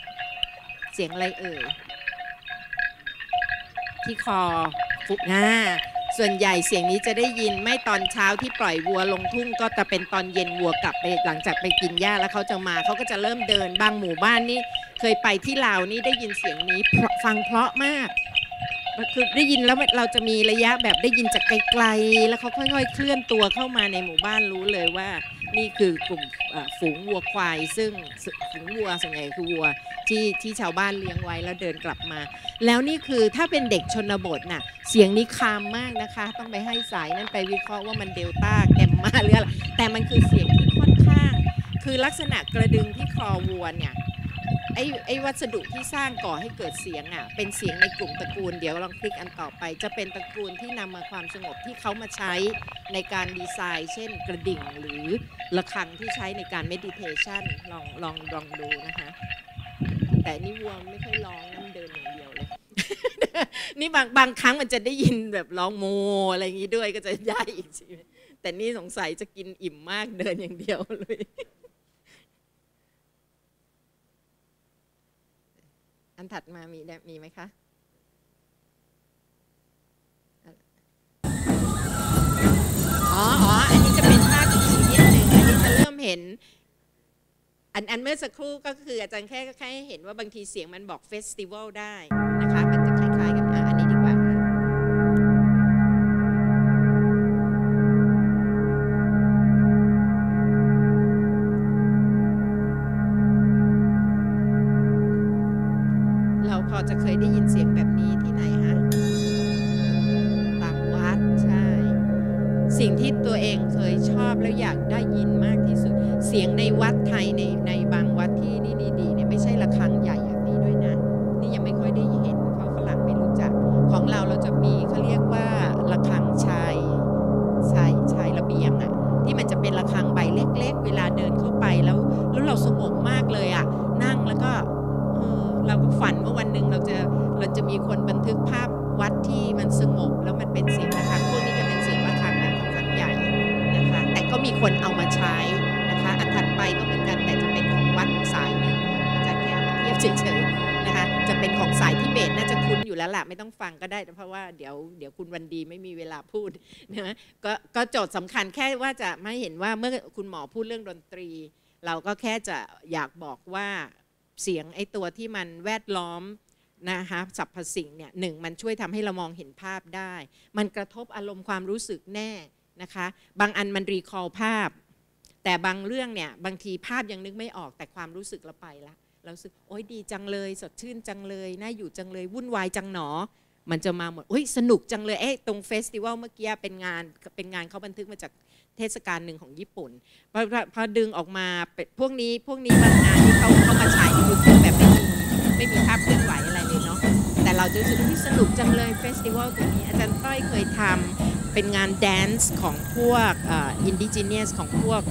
เสียงอะไรเอ่ยที่คอฟุกส่วนใหญ่เสียงนี้จะได้ยินไม่ตอนเช้าที่ปล่อยวัวลงทุ่งก็จะเป็นตอนเย็นวัวกลับไปหลังจากไปกินหญ้าแล้วเขาจะมาเขาก็จะเริ่มเดินบางหมู่บ้านนี่เคยไปที่ลาวนี่ได้ยินเสียงนี้ฟังเพราะมากคือได้ยินแล้วเราจะมีระยะแบบได้ยินจากไกลๆแล้วเขาค่อยๆเคลื่อนตัวเข้ามาในหมู่บ้านรู้เลยว่านี่คือกลุ่มฝูงวัวควายซึ่งฝูงวัวส่วนใหญ่คือวัวที่ชาวบ้านเลี้ยงไว้แล้วเดินกลับมาแล้วนี่คือถ้าเป็นเด็กชนบทน่ะเสียงนี้คามมากนะคะต้องไปให้สายนั่นไปวิเคราะห์ว่ามันเดลต้าแกมมาหรืออะไรแต่มันคือเสียงที่ค่อนข้างคือลักษณะกระดึงที่คอวัวเนี่ยไอ้วัสดุที่สร้างก่อให้เกิดเสียงอ่ะเป็นเสียงในกลุ่มตระกูลเดี๋ยวลองคลิกอันต่อไปจะเป็นตระกูลที่นำมาความสงบที่เขามาใช้ในการดีไซน์เช่นกระดิ่งหรือระฆังที่ใช้ในการเมดิเทชันลองดูนะคะแต่นี่วัวไม่ค่อยร้องนะมันเดินอย่างเดียวเลย นี่บางครั้งมันจะได้ยินแบบร้องโมอะไรอย่างนี้ด้วยก็จะยากอีกสิแต่นี่สงสัยจะกินอิ่มมากเดินอย่างเดียวเลยอันถัดมามีไหมคะอันนี้จะเป็นภาพอีกนิดหนึ่งอันนี้จะเริ่มเห็นอันเมื่อสักครู่ก็คืออาจารย์แค่เห็นว่าบางทีเสียงมันบอกเฟสติวัลได้นะคะมันจะคล้ายๆกันอันนี้ดีกว่าพอจะเคยได้ยินเสียงแบบนี้ที่ไหนฮะตามวัดใช่สิ่งที่ตัวเองเคยชอบแล้วอยากได้ยินมากที่สุดเสียงในวัดไทยในบางวัดที่นี่ดีเนี่ยไม่ใช่ระฆังใหญ่อย่างนี้ด้วยนะนี่ยังไม่ค่อยได้เห็นเพราะฝรั่งไม่รู้จักของเราจะมีเขาเรียกว่าระฆังชายระเบียงอ่ะที่มันจะเป็นระฆังใบเล็กๆเวลาเดินเข้าไปแล้วเราสงบมากเลยอ่ะนั่งแล้วก็เราก็ฝันว่าวันหนึ่งเราจะมีคนบันทึกภาพวัดที่มันสงบแล้วมันเป็นเสียงระฆังพวกนี้จะเป็นเสียงระฆังแบบค่อนข้างใหญ่นะคะแต่ก็มีคนเอามาใช้นะคะอันถัดไปก็เหมือนกันแต่จะเป็นของวัดสายหนึ่งอาจารย์แค่มาเทียบเฉยๆนะคะจะเป็นของสายทิเบตน่าจะคุ้นอยู่แล้วล่ะไม่ต้องฟังก็ได้เพราะว่าเดี๋ยวคุณวันดีไม่มีเวลาพูดนะก็โจทย์สำคัญแค่ว่าจะไม่เห็นว่าเมื่อคุณหมอพูดเรื่องดนตรีเราก็แค่จะอยากบอกว่าเสียงไอ้ตัวที่มันแวดล้อมนะคะสรรพสิ่งเนี่ยมันช่วยทำให้เรามองเห็นภาพได้มันกระทบอารมณ์ความรู้สึกแน่นะคะบางอันมันรีคอลภาพแต่บางเรื่องเนี่ยบางทีภาพยังนึกไม่ออกแต่ความรู้สึกเราไปละเราสึกโอ๊ยดีจังเลยสดชื่นจังเลยน่าอยู่จังเลยวุ่นวายจังหนอมันจะมาหมดโอ๊ยสนุกจังเลยตรงเฟสติวัลเมื่อกี้เป็นงานเขาบันทึกมาจากเทศกาลหนึ่งของญี่ปุ่นพอดึงออกมาพวกนี้บางงานที่เขามาฉายในยูทูบแบบไม่มีภาพเคลื่อนไหวอะไรเลยเนาะแต่เราจะรู้สึกที่สนุกจังเลยเฟสติวัลตัวนี้อาจารย์ต้อยเคยทำเป็นงานแดนซ์ของพวกอินดิจิเนียสของพวก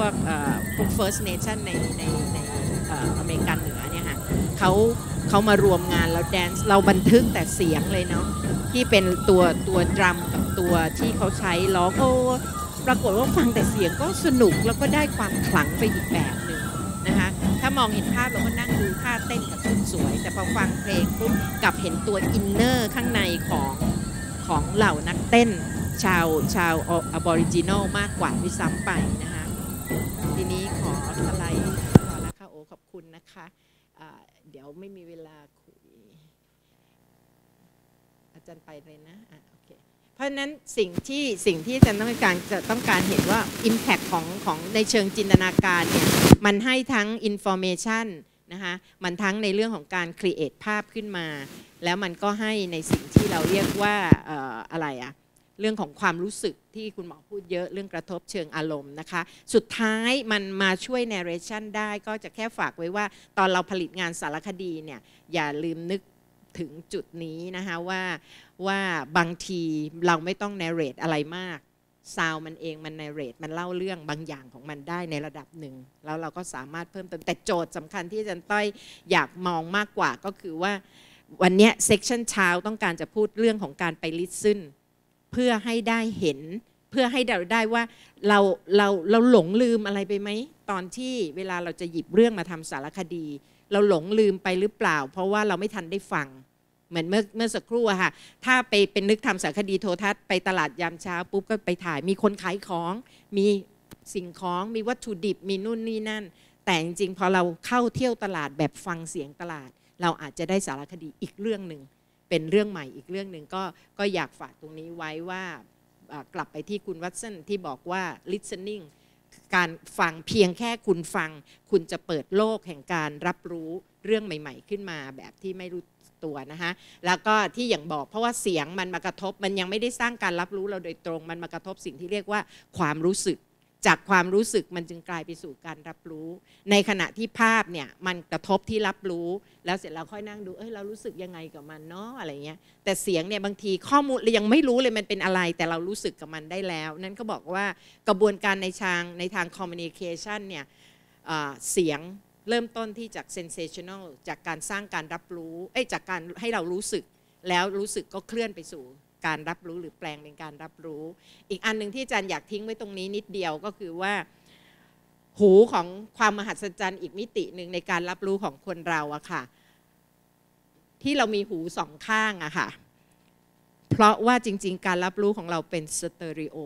First Nation ในอเมริกันเหนือเนี่ยค่ะเขามารวมงานแล้วแดนซ์เราบันทึกแต่เสียงเลยเนาะที่เป็นตัวดรัมกับตัวที่เขาใช้ร้องปรากฏว่าฟังแต่เสียงก็สนุกแล้วก็ได้ความขลังไปอีกแบบหนึ่งนะคะถ้ามองเห็นภาพเราก็นั่งดูท่าเต้นกับชุดสวยแต่พอฟังเพลงปุ๊บกลับเห็นตัวอินเนอร์ข้างในของเหล่านักเต้นชาวอบอริจินอลมากกว่าด้วยซ้ำไปนะคะทีนี้ขอสไลด์ขอแล้วค่ะโอ้ขอบคุณนะคะเดี๋ยวไม่มีเวลาคุยอาจารย์ไปเลยนะโอเคเพราะฉะนั้นสิ่งที่อาจารย์ต้องการเห็นว่า Impact ของในเชิงจินตนาการเนี่ยมันให้ทั้ง Information นะคะมันทั้งในเรื่องของการ Create ภาพขึ้นมาแล้วมันก็ให้ในสิ่งที่เราเรียกว่าอะไรเรื่องของความรู้สึกที่คุณหมอพูดเยอะเรื่องกระทบเชิงอารมณ์นะคะสุดท้ายมันมาช่วย narration ได้ก็จะแค่ฝากไว้ว่าตอนเราผลิตงานสารคดีเนี่ยอย่าลืมนึกถึงจุดนี้นะคะว่าบางทีเราไม่ต้อง narrate อะไรมากซาวมันเองมัน narrate มันเล่าเรื่องบางอย่างของมันได้ในระดับหนึ่งแล้วเราก็สามารถเพิ่มเติมแต่โจทย์สำคัญที่อาจารย์ต้อยอยากมองมากกว่าก็คือว่าวันนี้เซกชันเช้าต้องการจะพูดเรื่องของการไป listen เพื่อให้ได้เห็นเพื่อให้เราได้ว่าเราหลงลืมอะไรไปไหมตอนที่เวลาเราจะหยิบเรื่องมาทำสารคดีเราหลงลืมไปหรือเปล่าเพราะว่าเราไม่ทันได้ฟังเหมือนเมื่อสักครู่อะค่ะถ้าไปเป็นนึกทำสารคดีโทรทัศน์ไปตลาดยามเช้าปุ๊บก็ไปถ่ายมีคนขายของมีสิ่งของมีวัตถุดิบมีนู่นนี่นั่นแต่จริงๆพอเราเข้าเที่ยวตลาดแบบฟังเสียงตลาดเราอาจจะได้สารคดีอีกเรื่องหนึ่งเป็นเรื่องใหม่อีกเรื่องหนึ่งก็อยากฝากตรงนี้ไว้ว่ากลับไปที่คุณวัตสันที่บอกว่า listening การฟังเพียงแค่คุณฟังคุณจะเปิดโลกแห่งการรับรู้เรื่องใหม่ๆขึ้นมาแบบที่ไม่รู้ตัวนะคะแล้วก็ที่อย่างบอกเพราะว่าเสียงมันมากระทบมันยังไม่ได้สร้างการรับรู้เราโดยตรงมันมากระทบสิ่งที่เรียกว่าความรู้สึกจากความรู้สึกมันจึงกลายไปสู่การรับรู้ในขณะที่ภาพเนี่ยมันกระทบที่รับรู้แล้วเสร็จเราค่อยนั่งดูเรารู้สึกยังไงกับมันเนาะอะไรเงี้ยแต่เสียงเนี่ยบางทีข้อมูลเรายังไม่รู้เลยมันเป็นอะไรแต่เรารู้สึกกับมันได้แล้วนั่นก็บอกว่ากระบวนการในทาง communication เนี่ยเสียงเริ่มต้นที่จาก sensational จากการสร้างการรับรู้จากการให้เรารู้สึกแล้วรู้สึกก็เคลื่อนไปสู่การรับรู้หรือแปลงเป็นการรับรู้อีกอันหนึ่งที่อาจารย์อยากทิ้งไว้ตรงนี้นิดเดียวก็คือว่าหูของความมหัศจรรย์อีกมิติหนึ่งในการรับรู้ของคนเราอะค่ะที่เรามีหูสองข้างอะค่ะเพราะว่าจริงๆการรับรู้ของเราเป็นสเตอริโอ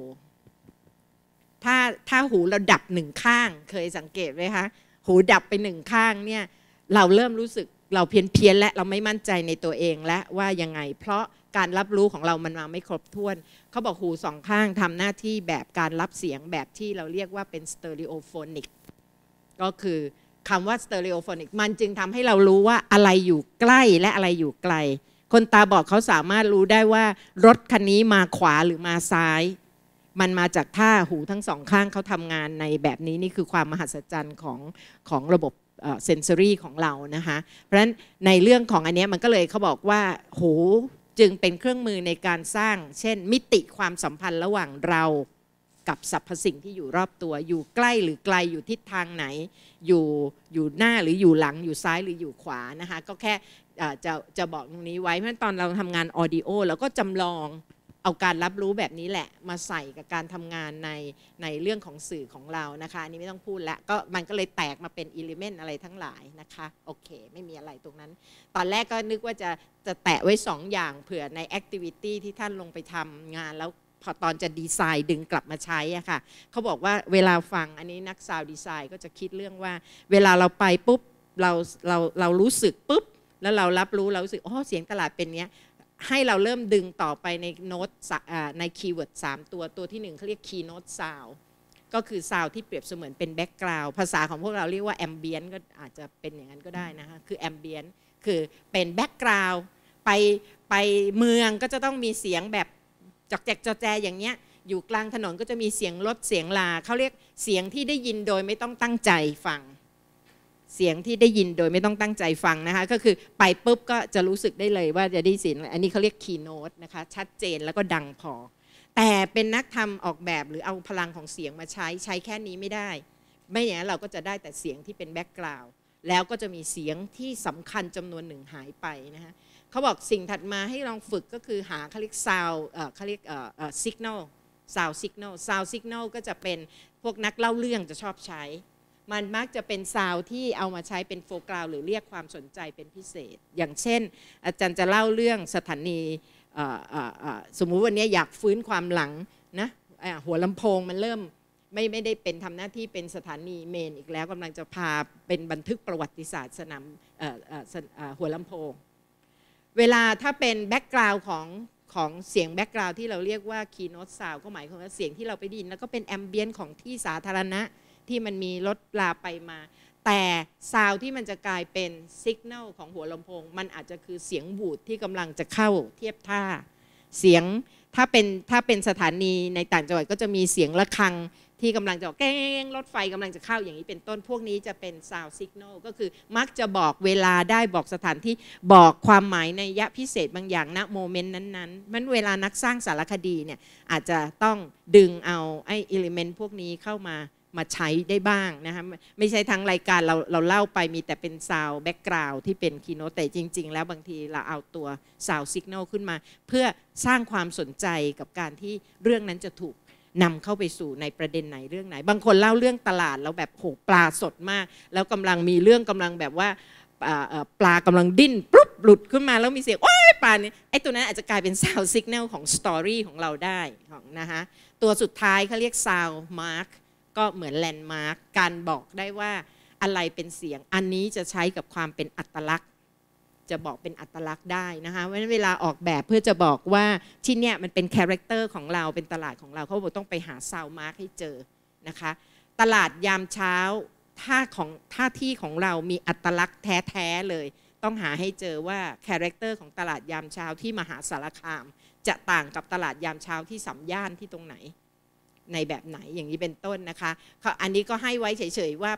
ถ้าหูเราดับหนึ่งข้างเคยสังเกตไหมคะหูดับไปหนึ่งข้างเนี่ยเราเริ่มรู้สึกเราเพี้ยนและเราไม่มั่นใจในตัวเองและว่ายังไงเพราะการรับรู้ของเรามันมาไม่ครบถ้วนเขาบอกหูสองข้างทำหน้าที่แบบการรับเสียงแบบที่เราเรียกว่าเป็นสเตอริโอโฟนิกก็คือคำว่าสเตอริโอโฟนิกมันจึงทำให้เรารู้ว่าอะไรอยู่ใกล้และอะไรอยู่ไกลคนตาบอดเขาสามารถรู้ได้ว่ารถคันนี้มาขวาหรือมาซ้ายมันมาจากท่าหูทั้งสองข้างเขาทำงานในแบบนี้นี่คือความมหัศจรรย์ของระบบเซนซอรี่ของเรานะคะเพราะฉะนั้นในเรื่องของอันนี้มันก็เลยเขาบอกว่าหูจึงเป็นเครื่องมือในการสร้างเช่นมิติความสัมพันธ์ระหว่างเรากับสรรพสิ่งที่อยู่รอบตัวอยู่ใกล้หรือไกลอยู่ทิศทางไหนอยู่หน้าหรืออยู่หลังอยู่ซ้ายหรืออยู่ขวานะคะก็แค่จะบอกตรงนี้ไว้เพราะตอนเราทำงานออดิโอเราก็จำลองเอาการรับรู้แบบนี้แหละมาใส่กับการทำงานในเรื่องของสื่อของเรานะคะอันนี้ไม่ต้องพูดแล้วก็มันก็เลยแตกมาเป็นอิเลเมนต์อะไรทั้งหลายนะคะโอเคไม่มีอะไรตรงนั้นตอนแรกก็นึกว่าจะแตะไว้2อย่างเผื่อในแอคทิวิตี้ที่ท่านลงไปทำงานแล้วพอตอนจะดีไซน์ดึงกลับมาใช้อะค่ะเขาบอกว่าเวลาฟังอันนี้นักซาวด์ดีไซน์ก็จะคิดเรื่องว่าเวลาเราไปปุ๊บเรารู้สึกปุ๊บแล้วเรารับรู้เรารู้สึกเสียงตลาดเป็นเนี้ยให้เราเริ่มดึงต่อไปในโน้ตในคีย์เวิร์ด3ตัวที่1เขาเรียกคีย์โน้ตซาวด์ก็คือซาวด์ที่เปรียบเสมือนเป็นแบ็กกราวด์ภาษาของพวกเราเรียกว่าแอมเบียนก็อาจจะเป็นอย่างนั้นก็ได้นะคะคือแอมเบียนคือเป็นแบ็กกราวด์ไปเมืองก็จะต้องมีเสียงแบบจอกแจกจอแจอย่างเงี้ยอยู่กลางถนนก็จะมีเสียงรถเสียงลาเขาเรียกเสียงที่ได้ยินโดยไม่ต้องตั้งใจฟังเสียงที่ได้ยินโดยไม่ต้องตั้งใจฟังนะคะก็คือไปปุ๊บก็จะรู้สึกได้เลยว่าจะได้เสียงอันนี้เขาเรียกคีย์โน้ตนะคะชัดเจนแล้วก็ดังพอแต่เป็นนักทำออกแบบหรือเอาพลังของเสียงมาใช้แค่นี้ไม่ได้ไม่อย่างนั้นเราก็จะได้แต่เสียงที่เป็นแบ็กกราวด์แล้วก็จะมีเสียงที่สำคัญจำนวนหนึ่งหายไปนะคะเขาบอกสิ่งถัดมาให้ลองฝึกก็คือหาเขาเรียกซาวเขาเรียกซิกนัลซาวซิกนัลก็จะเป็นพวกนักเล่าเรื่องจะชอบใช้มันมักจะเป็นซาวที่เอามาใช้เป็นโฟร์กราวด์หรือเรียกความสนใจเป็นพิเศษอย่างเช่นอาจารย์จะเล่าเรื่องสถานีสมมุติวันนี้อยากฟื้นความหลังนะหัวลำโพงมันเริ่มไม่ได้เป็นทำหน้าที่เป็นสถานีเมนอีกแล้วกำลังจะพาเป็นบันทึกประวัติศาสตร์สนามหัวลำโพงเวลาถ้าเป็นแบ็กกราวด์ของเสียงแบ็กกราวด์ที่เราเรียกว่าคีย์โน้ตซาวด์ก็หมายความว่าเสียงที่เราไปได้ยินแล้วก็เป็นแอมเบียนของที่สาธารณะที่มันมีรถลาไปมาแต่ซาวด์ที่มันจะกลายเป็นสัญญาณของหัวลำโพงมันอาจจะคือเสียงบูดที่กำลังจะเข้าเทียบท่าเสียงถ้าเป็นสถานีในต่างจังหวัดก็จะมีเสียงระฆังที่กำลังจะแก้งรถไฟกำลังจะเข้าอย่างนี้เป็นต้นพวกนี้จะเป็นซาวด์สัญญาณก็คือมักจะบอกเวลาได้บอกสถานที่บอกความหมายในยะพิเศษบางอย่างณโมเมนต์นั้นๆมันเวลานักสร้างสารคดีเนี่ยอาจจะต้องดึงเอาไอ้อิเลเมนต์พวกนี้เข้ามาใช้ได้บ้างนะคะไม่ใช่ทั้งรายการเราเล่าไปมีแต่เป็นซาวด์แบ็กกราวด์ที่เป็นคีย์โน้ตแต่จริงๆแล้วบางทีเราเอาตัวซาวด์สัญญาณขึ้นมาเพื่อสร้างความสนใจกับการที่เรื่องนั้นจะถูกนำเข้าไปสู่ในประเด็นไหนเรื่องไหนบางคนเล่าเรื่องตลาดแล้วแบบโหปลาสดมากแล้วกำลังมีเรื่องกำลังแบบว่าปลากำลังดิ้นปุ๊บหลุดขึ้นมาแล้วมีเสียงโอ๊ยปลาเนี่ยไอ้ตัวนั้นอาจจะกลายเป็น sound signal ของ story ของเราได้ของนะคะตัวสุดท้ายเขาเรียก sound mark ก็เหมือน landmark การบอกได้ว่าอะไรเป็นเสียงอันนี้จะใช้กับความเป็นอัตลักษณ์จะบอกเป็นอัตลักษณ์ได้นะคะเพราะฉะนั้นเวลาออกแบบเพื่อจะบอกว่าที่เนี่ยมันเป็นคาแรคเตอร์ของเราเป็นตลาดของเราเขาบอกต้องไปหา sound mark ให้เจอนะคะตลาดยามเช้าท่าที่ของเรามีอัตลักษณ์แท้ๆเลยต้องหาให้เจอว่าคาแรคเตอร์ของตลาดยามเช้าที่มหาสารคามจะต่างกับตลาดยามเช้าที่สามย่านที่ตรงไหนในแบบไหนอย่างนี้เป็นต้นนะคะอันนี้ก็ให้ไว้เฉยๆว่า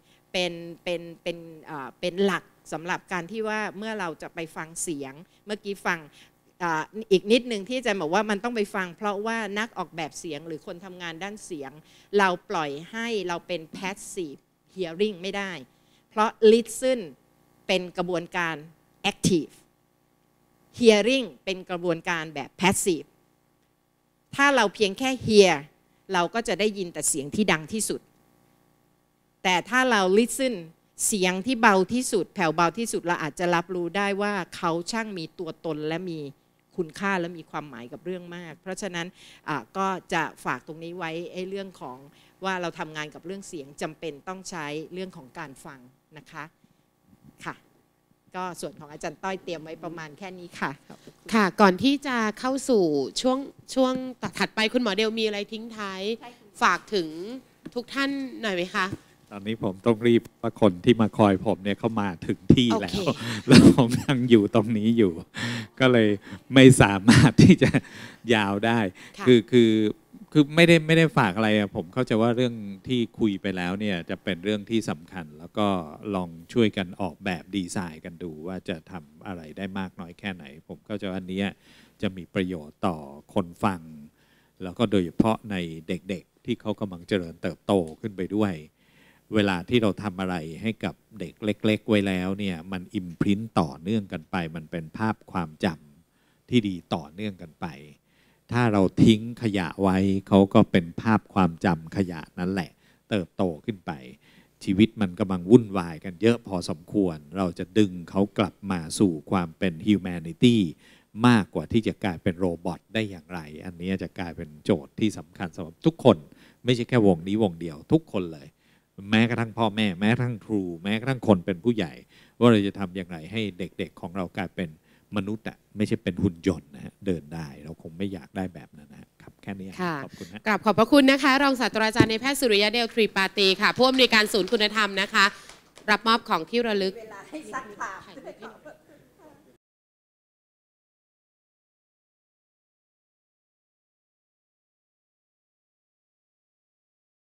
เป็นหลักสำหรับการที่ว่าเมื่อเราจะไปฟังเสียงเมื่อกี้ฟังอีกนิดนึงที่อาจารย์บอกว่ามันต้องไปฟังเพราะว่านักออกแบบเสียงหรือคนทำงานด้านเสียงเราปล่อยให้เราเป็น passive hearing ไม่ได้เพราะ listen เป็นกระบวนการ active hearing เป็นกระบวนการแบบ passive ถ้าเราเพียงแค่ hear เราก็จะได้ยินแต่เสียงที่ดังที่สุดแต่ถ้าเรา listen เสียงที่เบาที่สุดแผ่วเบาที่สุดเราอาจจะรับรู้ได้ว่าเขาช่างมีตัวตนและมีคุณค่าและมีความหมายกับเรื่องมากเพราะฉะนั้นก็จะฝากตรงนี้ไว้เรื่องของว่าเราทำงานกับเรื่องเสียงจำเป็นต้องใช้เรื่องของการฟังนะคะค่ะก็ส่วนของอาจารย์ต้อยเตรียมไว้ประมาณแค่นี้ค่ะค่ะก่อนที่จะเข้าสู่ช่วงถัดไปคุณหมอเดลมีอะไรทิ้งท้ายฝากถึงทุกท่านหน่อยไหมคะตอนนี้ผมต้องรีบว่าคนที่มาคอยผมเนี่ยเขามาถึงที่แล้วผมยังอยู่ตรงนี้อยู่ก็เลยไม่สามารถที่จะยาวได้คือไม่ได้ฝากอะไรผมเข้าใจว่าเรื่องที่คุยไปแล้วเนี่ยจะเป็นเรื่องที่สำคัญแล้วก็ลองช่วยกันออกแบบดีไซน์กันดูว่าจะทำอะไรได้มากน้อยแค่ไหนผมเข้าใจว่าอันนี้จะมีประโยชน์ต่อคนฟังแล้วก็โดยเฉพาะในเด็กๆที่เขากำลังเจริญเติบโตขึ้นไปด้วยเวลาที่เราทำอะไรให้กับเด็กเล็กๆไว้แล้วเนี่ยมันอิมพรินต์ต่อเนื่องกันไปมันเป็นภาพความจำที่ดีต่อเนื่องกันไปถ้าเราทิ้งขยะไว้เขาก็เป็นภาพความจำขยะนั่นแหละเติบโตขึ้นไปชีวิตมันกำลังวุ่นวายกันเยอะพอสมควรเราจะดึงเขากลับมาสู่ความเป็น humanity มากกว่าที่จะกลายเป็นโรบอทได้อย่างไรอันนี้จะกลายเป็นโจทย์ที่สำคัญสำหรับทุกคนไม่ใช่แค่วงนี้วงเดียวทุกคนเลยแม้กระทั่งพ่อแม่แม้กระทั่งครูแม้กระทั่งคนเป็นผู้ใหญ่ว่าเราจะทำอย่างไรให้เด็กๆของเรากลายเป็นมนุษย์ไม่ใช่เป็นหุ่นยนต์นะฮะเดินได้เราคงไม่อยากได้แบบนั้นนะครับแค่นี้ขอบคุณนะกราบขอบพระคุณนะคะรองศาสตราจารย์ในแพทย์สุริยะเดลทรีปาตีค่ะผู้อำนวยการศูนย์คุณธรรมนะคะรับมอบของที่ระลึกเวลาให้ซักถาม